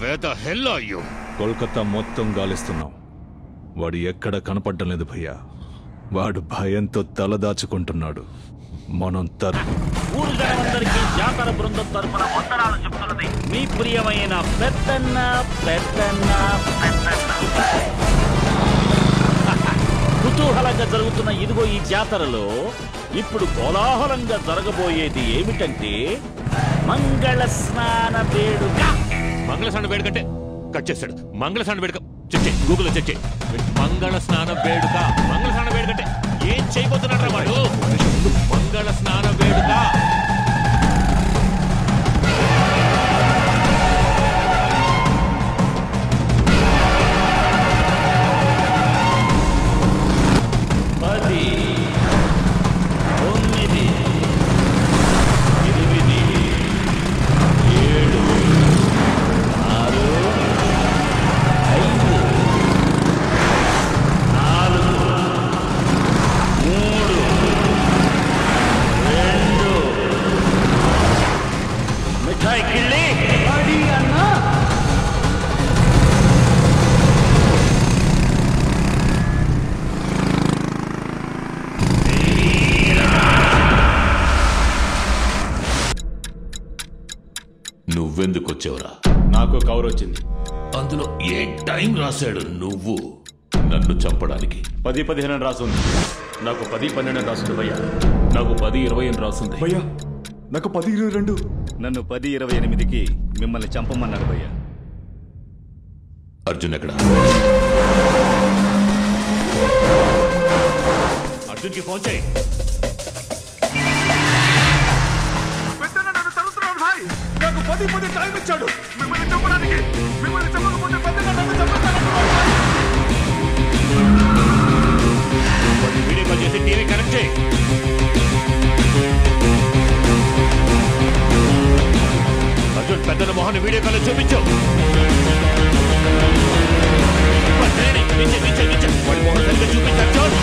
Where the hell are you? Kolkata మొత్తం గాలిస్తున్నాం. వాడు ఎక్కడ కనపడడం లేదు భయ్యా. వాడు భయంతో తలదాచుకుంటున్నాడు. మనం తర్ ఊరు జనమందరికీ జాతర బృందం తరపున వందనాలు చెప్తున్నది మీ ప్రియమైన పెద్దన్న పెద్దన్న పెద్దన్న. కుతూహలంగా జరుగుతున్న ఇదిగో ఈ జాతరలో ఇప్పుడు కోలాహలంగా జరగబోయేది ఏమిటంటే మంగళ స్నాన వేడుక. మంగళ స్నాన వేడుకంటే కట్ చేస్తాడు. మంగళ స్నాన వేడుక చెచ్చే గూగుల్ చెచ్చే మంగళ స్నాన వేడుక. మంగళ స్నాన వేడుకంటే ఏం చేయబోతున్నాడు రా వాడు? మంగళ స్నాన వేడుక. పది తొమ్మిది ఎనిమిది ఏడు ఆరు ఐదు నాలుగు మూడు రెండు మిఠాయి కిళ్ళి అన్నా. నువ్వెందుకు వచ్చావురా? నాకు కవర్ వచ్చింది. అందులో ఏ టైం రాశాడు? నువ్వు నన్ను చంపడానికి పది పదిహేను అని రాసుంది. నాకు పది పన్నెండు అని రాస్తుంది భయ్యా. నాకు పది ఇరవై అని రాస్తుంది భయ్యా. నాకు పది ఇరవై రెండు. నన్ను పది ఇరవై ఎనిమిదికి మిమ్మల్ని చంపమన్నారు భయ్యా. అర్జున్ ఎక్కడ? అర్జున్ కి ఫోన్ చేయి. నాకు పది పది టైం ఇచ్చాడు మిమ్మల్ని చంపడానికి. మిమ్మల్ని చంపకపోతే పెద్దన్న నన్ను చంపేస్తాడు. వీడియో కాల్ చేసి టీవీ కనెక్ట్ చేయి. అర్జున్ పెద్దన్న మొహాన్ని వీడియో కాల్ చూపించు. వాడి మొహం సరిగ్గా చూపించు Arjun.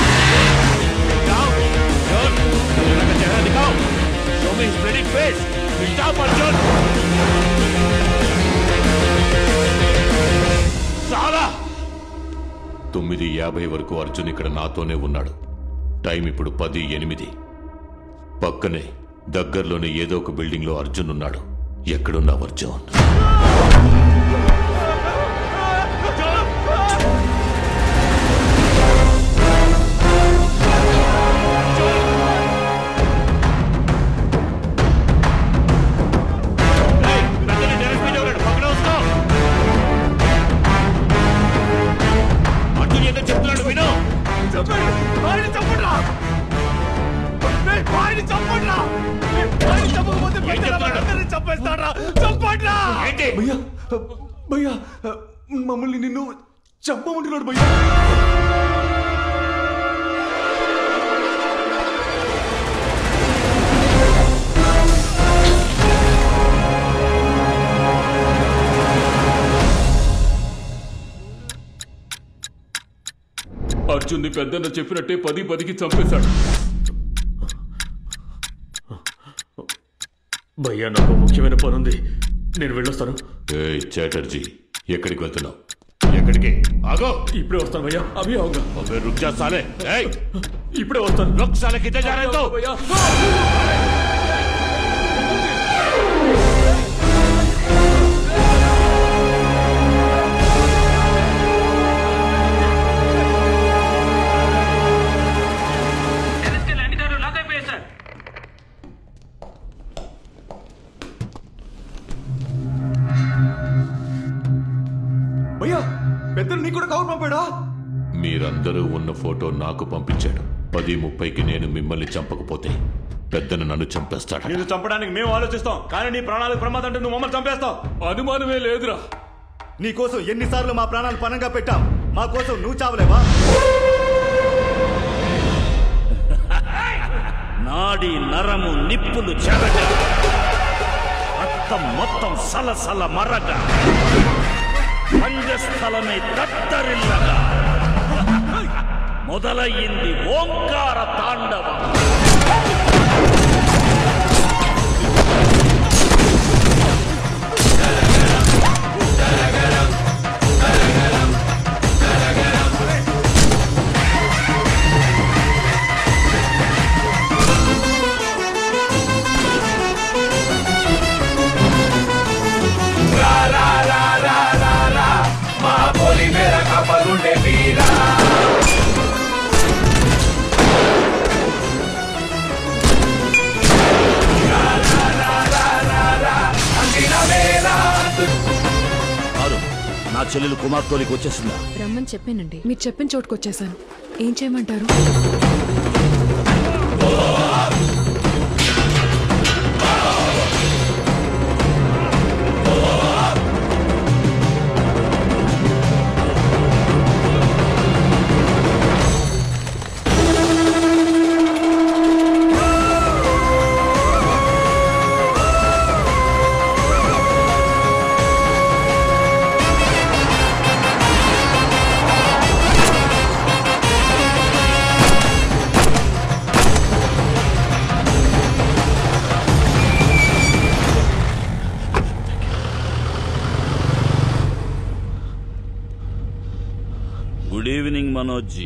చెహరా దిఖాओ. Show me his spreading face. Stop Arjun. చాలా తొమ్మిది యాభై వరకు అర్జున్ ఇక్కడ నాతోనే ఉన్నాడు. టైం ఇప్పుడు పది ఎనిమిది. పక్కనే దగ్గరలోనే ఏదో ఒక బిల్డింగ్ లో అర్జున్ ఉన్నాడు. ఎక్కడున్నావు అర్జున్? భయ్యా భయ్యా మమ్మల్ని నిన్ను చంపమంటున్నాడు భయ్యా. అర్జున్ని పెద్దన్న చెప్పినట్టే పది పదికి చంపేశాడు. భయ్యా నాకు ముఖ్యమైన పని ఉంది, నేను వెళ్ళొస్తాను. చాటర్జీ ఎక్కడికి వెళ్తున్నావు? ఎక్కడికి? ఆగో. ఇప్పుడే వస్తాను భయ్యా. అభి ఆऊंगा. అబే రుక్ జా సాలే. ఏయ్ ఇప్పుడే వస్తాను. రుక్ సాలే. కిధర్ जा रहे हो? భయ్యా పెద్దలు నీకు కూడా కవర్ పంపాడా? మీరందరూ ఉన్న ఫోటో నాకు పంపించాడు. పది ముప్పైకి నేను మిమ్మల్ని చంపకపోతే పెద్దను నన్ను చంపేస్తాడు. నిన్ను చంపడానికి మేము ఆలోచిస్తాం, కానీ నీ ప్రాణాలకు ప్రమాదం అంటే నువ్వు మమ్మల్ని చంపేస్తావు. అనుమానమే లేదురా. నీ కోసం ఎన్నిసార్లు మా ప్రాణాలు పనంగా పెట్టాం, మా కోసం నువ్వు చావలేవా? నాడి నరము నిప్పులు చెరగ, రక్తం మొత్తం సలసల మరగ, పంజస్థలమే దత్తరిల్లగా మొదలయ్యింది ఓంకార తాండవం. నా చెల్లెలు కుమార్తెకి వచ్చేసిందా? రమ్మని చెప్పానండి. మీరు చెప్పిన చోటుకు వచ్చేసాను. ఏం చేయమంటారు? Good evening Manoj ji.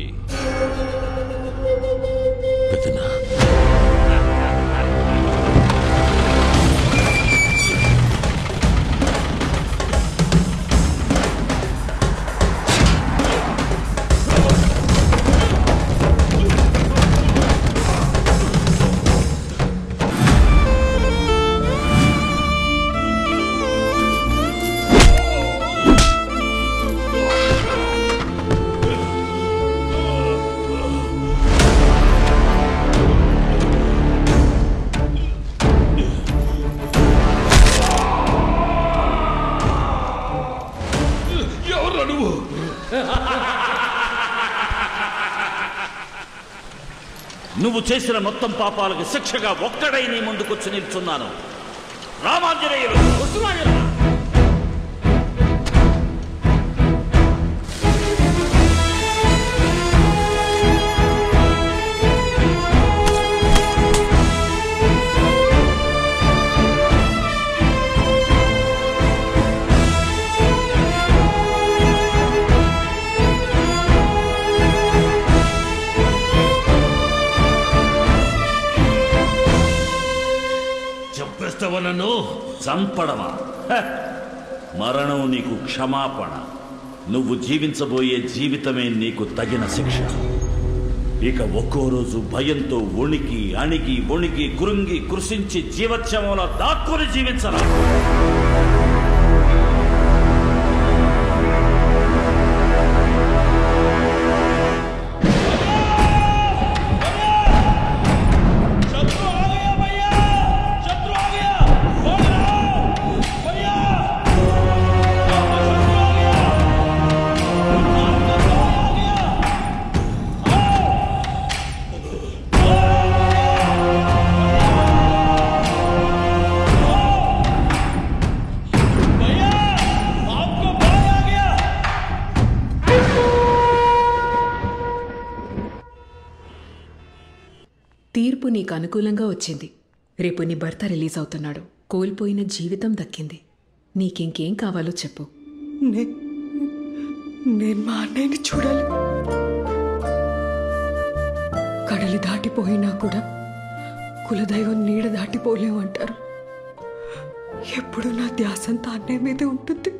నువ్వు చేసిన మొత్తం పాపాలకు శిక్షగా ఒక్కడై నీ ముందుకొచ్చి నిల్చున్నాను. రామాంజనేయులు వస్తున్నాయా? నన్ను చంపడమా? మరణం నీకు క్షమాపణ. నువ్వు జీవించబోయే జీవితమే నీకు తగిన శిక్ష. ఇక ఒక్కో రోజు భయంతో వణికి అణిగి వణికి కృంగి కృషించి జీవత్యమంలో దాక్కుని జీవించరా. తీర్పు నీకు అనుకూలంగా వచ్చింది. రేపు నీ భర్త రిలీజ్ అవుతున్నాడు. కోల్పోయిన జీవితం దక్కింది. నీకింకేం కావాలో చెప్పు. నేను మా అన్నయ్యని చూడాలి. కడలి దాటిపోయినా కూడా కులదైవం నీడ దాటిపోలేవు అంటారు. ఎప్పుడు నా ధ్యాసంతా అన్నయ్య మీదే ఉంటుంది.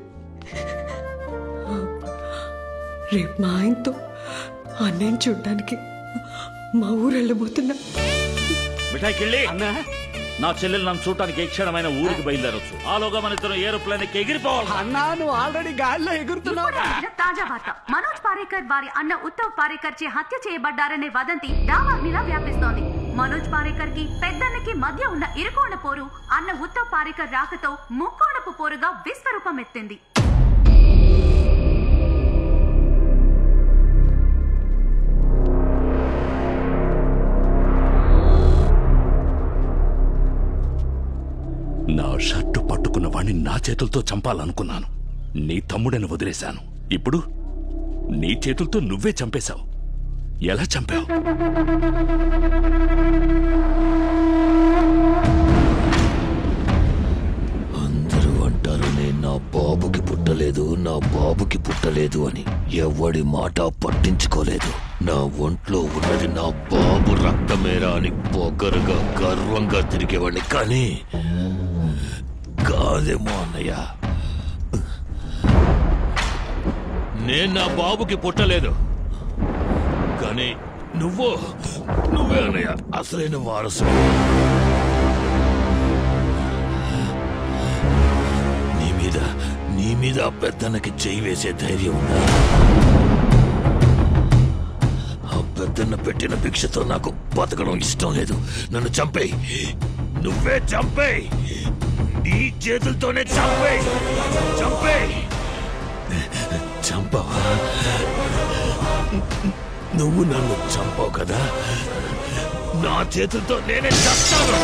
రేపు మా ఆయనతో అన్నయ్యని చూడడానికి మా ఊరు వెళ్ళబోతున్నా. మిఠాయి కిళ్ళి, నా చెల్లెలు నన్ను చూడటానికి ఏ క్షణమైన ఊరికి బయలుదేరొచ్చు. ఆలోగా మన ఇద్దరు ఏరోప్లేన్ ఎక్కి ఎగిరిపోవాలి. అన్నా, నువ్వు ఆల్రెడీ గాల్లో ఎగురుతున్నావు. తాజా వార్త. మనోజ్ పారేకర్ వారి అన్న ఉత్తవ్ పారేకర్ చే హత్య చేయబడ్డారనే వదంతి దావాగ్నిలా వ్యాపిస్తోంది. మనోజ్ పారేకర్ కి పెద్దన్నకి మధ్య ఉన్న ఇరుకోణ పోరు అన్న ఉత్తవ్ పారేకర్ రాకతో ముక్కోణపు పోరుగా విశ్వరూపం ఎత్తింది. నా షర్టు పట్టుకున్న వాణ్ణి నా చేతులతో చంపాలనుకున్నాను. నీ తమ్ముడని వదిలేశాను. ఇప్పుడు నీ చేతులతో నువ్వే చంపేశావు. ఎలా చంపావు? అందరూ అంటారు నేను నా బాబుకి పుట్టలేదు, నా బాబుకి పుట్టలేదు అని. ఎవడి మాట పట్టించుకోలేదు. నా ఒంట్లో ఉన్నది నా బాబు రక్తమేరా అని పొగరుగా గర్వంగా తిరిగేవాడిని. కానీ కాదేమో అన్నయ్య. నేను నా బాబుకి పుట్టలేదు, కానీ నువ్వు నువ్వే అన్నయ్య అసలైన వారసుడు. నీ మీద నీ మీద ఆ పెద్దన్నకి చేయి వేసే ధైర్యం ఉందా? ఆ పెద్దన్న పెట్టిన భిక్షతో నాకు బతకడం ఇష్టం లేదు. నన్ను చంపేయి, నువ్వే చంపేయి, నీ చేతులతోనే చంపేయి, చంపేయి. చంపవా? నువ్వు నన్ను చంపావు కదా, నా చేతులతో నేనే చస్తాను.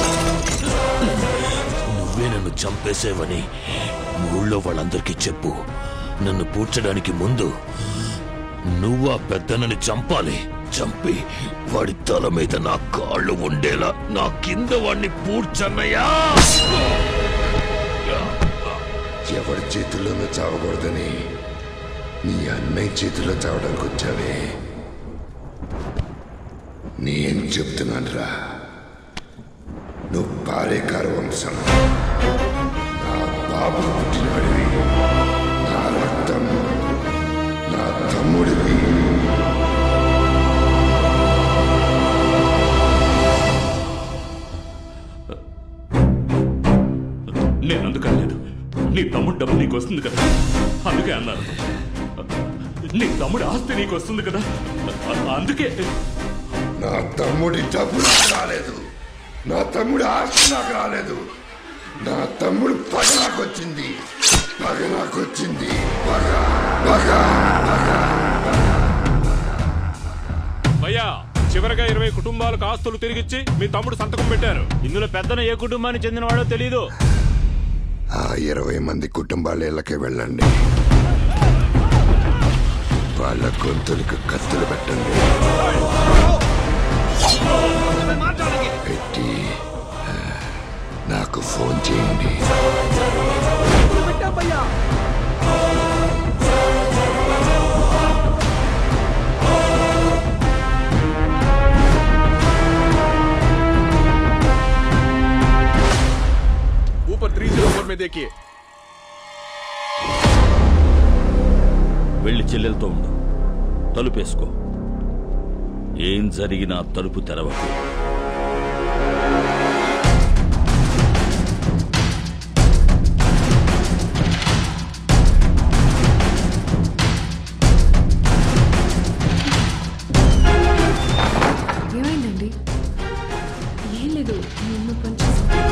నువ్వే నన్ను చంపేసేవని ఊళ్ళో వాళ్ళందరికీ చెప్పు. నన్ను పూడ్చడానికి ముందు నువ్వు ఆ పెద్దనని చంపాలి. చంపి వాడి తల మీద నా కాళ్ళు ఉండేలా నా కింద వాడిని పూడ్చన్నయ్యా. ఎవరి చేతుల్లోనూ చావకూడదని నీ అన్నయ్య చేతుల్లో చావడానికి వచ్చావే. నేను చెప్తున్నానురా, నువ్వు పారేకార వంశం, నా బాబు పుట్టినవాడివి, నా రక్తం, నా తమ్ముడివి. నేను అందుకనలేదు. నీ తమ్ముడు డబ్బు నీకు వస్తుంది కదా, అందుకే అన్నారు. నీ తమ్ముడు ఆస్తి నీకు వస్తుంది కదా, అందుకే. నా తమ్ముడి డబ్బు నాకు రాలేదు, నా తమ్ముడి ఆస్తి నాకు రాలేదు. నా తమ్ముడు పగ నాకు వచ్చింది, పగ నాకు వచ్చింది, పగ పగ పగ. భయ్యా, చివరగా ఇరవై కుటుంబాలకు ఆస్తులు తిరిగిచ్చి మీ తమ్ముడు సంతకం పెట్టారు. ఇందులో పెద్దన ఏ కుటుంబానికి చెందినవాడో తెలీదు. ఆ ఇరవై మంది కుటుంబాల ఇళ్ళకి వెళ్ళండి, వాళ్ళ గొంతులకు కత్తులు పెట్టండి, పెట్టి నాకు ఫోన్ చేయండి. ऊपर थ्री जीरो फोर में देखिए. వెళ్ళి చెల్లెలతో ఉండు, తలుపేసుకో. ఏం జరిగినా తలుపు తెరవకు. ఏమైందండి? ఏం లేదు, నిన్ను కొంచెం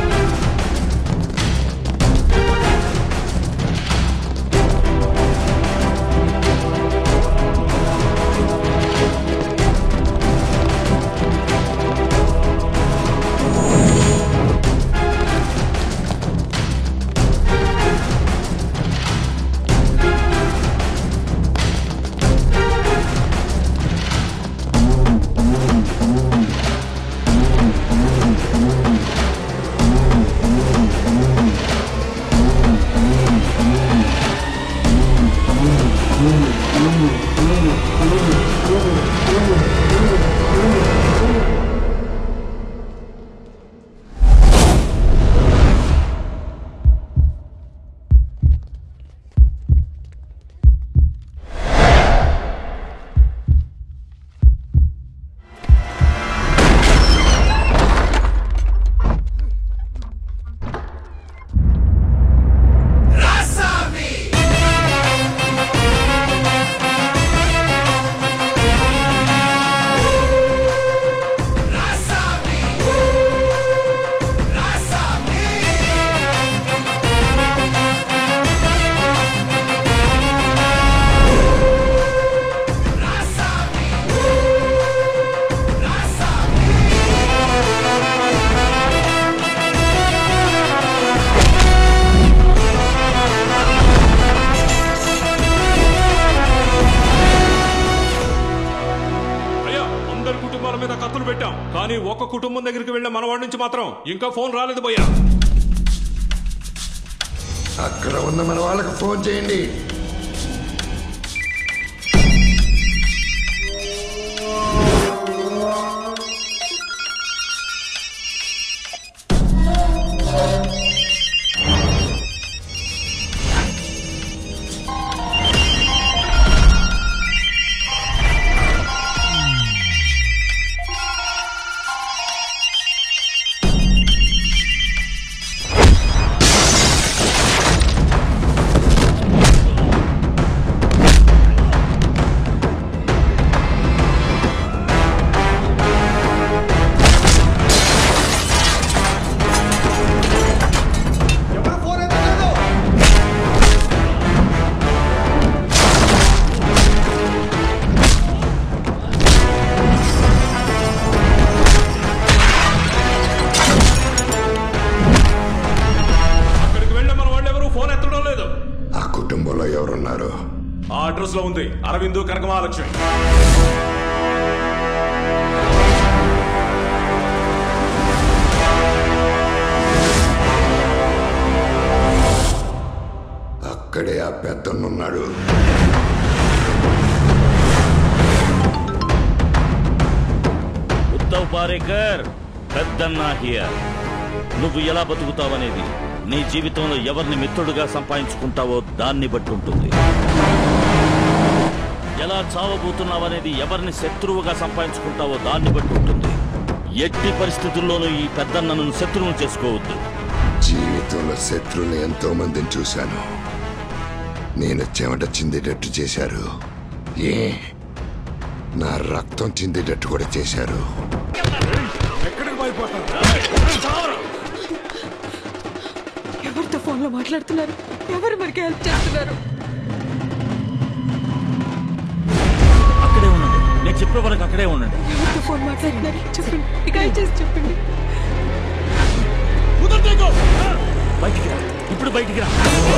కానీ ఒక కుటుంబం దగ్గరికి వెళ్ళిన మనవాడి నుంచి మాత్రం ఇంకా ఫోన్ రాలేదు భయ్యా. అక్కడ ఉన్న మన వాళ్ళకి ఫోన్ చేయండి. క్వార్టర్స్ లో ఉంది అరవిందు కనకమహాలక్ష్మి. అక్కడే ఆ పెద్దన్నున్నాడు. ఉత్తవ్ పారేకర్, పెద్దన్నా హియర్. నువ్వు ఎలా బతుకుతావనేది నీ జీవితంలో ఎవరిని మిత్రుడుగా సంపాదించుకుంటావో దాన్ని బట్టి ఉంటుంది. ఎలా చావబోతున్నావనేది ఎవరిని శత్రువుగా సంపాదించుకుంటావో దాన్ని బట్టి ఉంటుంది. ఎట్టి పరిస్థితుల్లోనూ ఈ పెద్దన్నను శత్రువును చేసుకోవద్దు. జీవితంలో శత్రువులు ఎంతో మందిని చూశాను. నేను చెమట చిందేటట్టు చేశారు. ఏ నా రక్తం చిందేటట్టు కూడా చేశారు. ఎవరితో ఫోన్ లో మాట్లాడుతున్నారు? ఎవరు మనకి హెల్ప్ చేస్తున్నారు? అక్కడే ఉండండి, నేను చెప్పే వరకు అక్కడే ఉండండి. ఎవరితో ఫోన్ మాట్లాడుతున్నారు చెప్పండి, ఇక చేసి చెప్పండి. బయటికి రా, ఇప్పుడు బయటికి రా.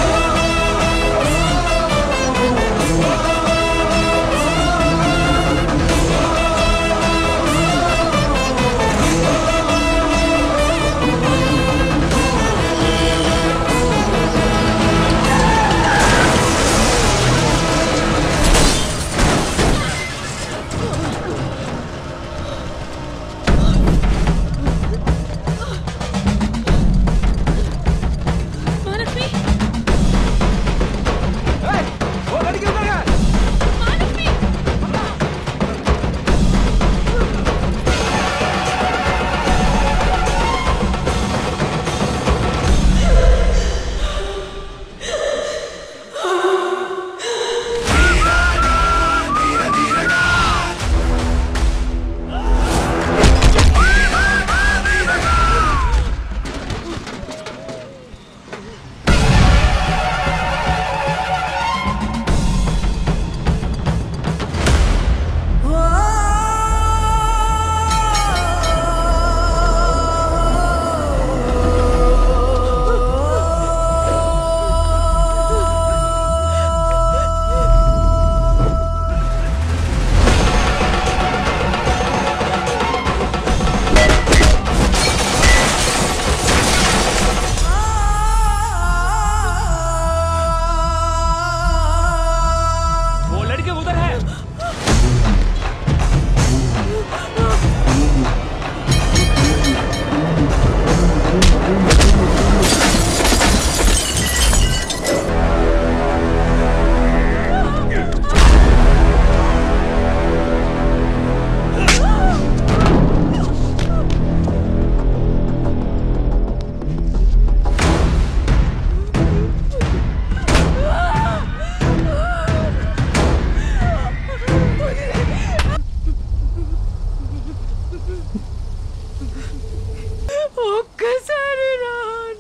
ఒక్కసారి రా.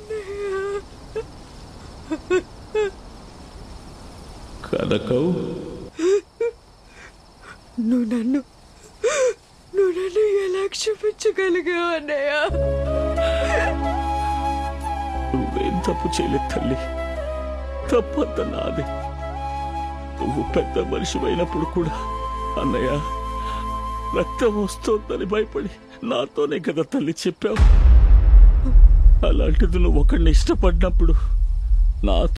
కనకం, నువ్వు నన్ను నువ్వు నన్ను ఎలా క్షమించగలిగావు అన్నయ్య? నువ్వేం తప్పు చేయలేదు తల్లి. తప్పంత నాదే. నువ్వు పెద్ద మనిషి అయినప్పుడు కూడా అన్నయ్య రక్తం వస్తోందని భయపడి నాతోనే కదా తల్లి చెప్పావు. అలాంటిది నువ్వు ఒకడిని ఇష్టపడినప్పుడు నా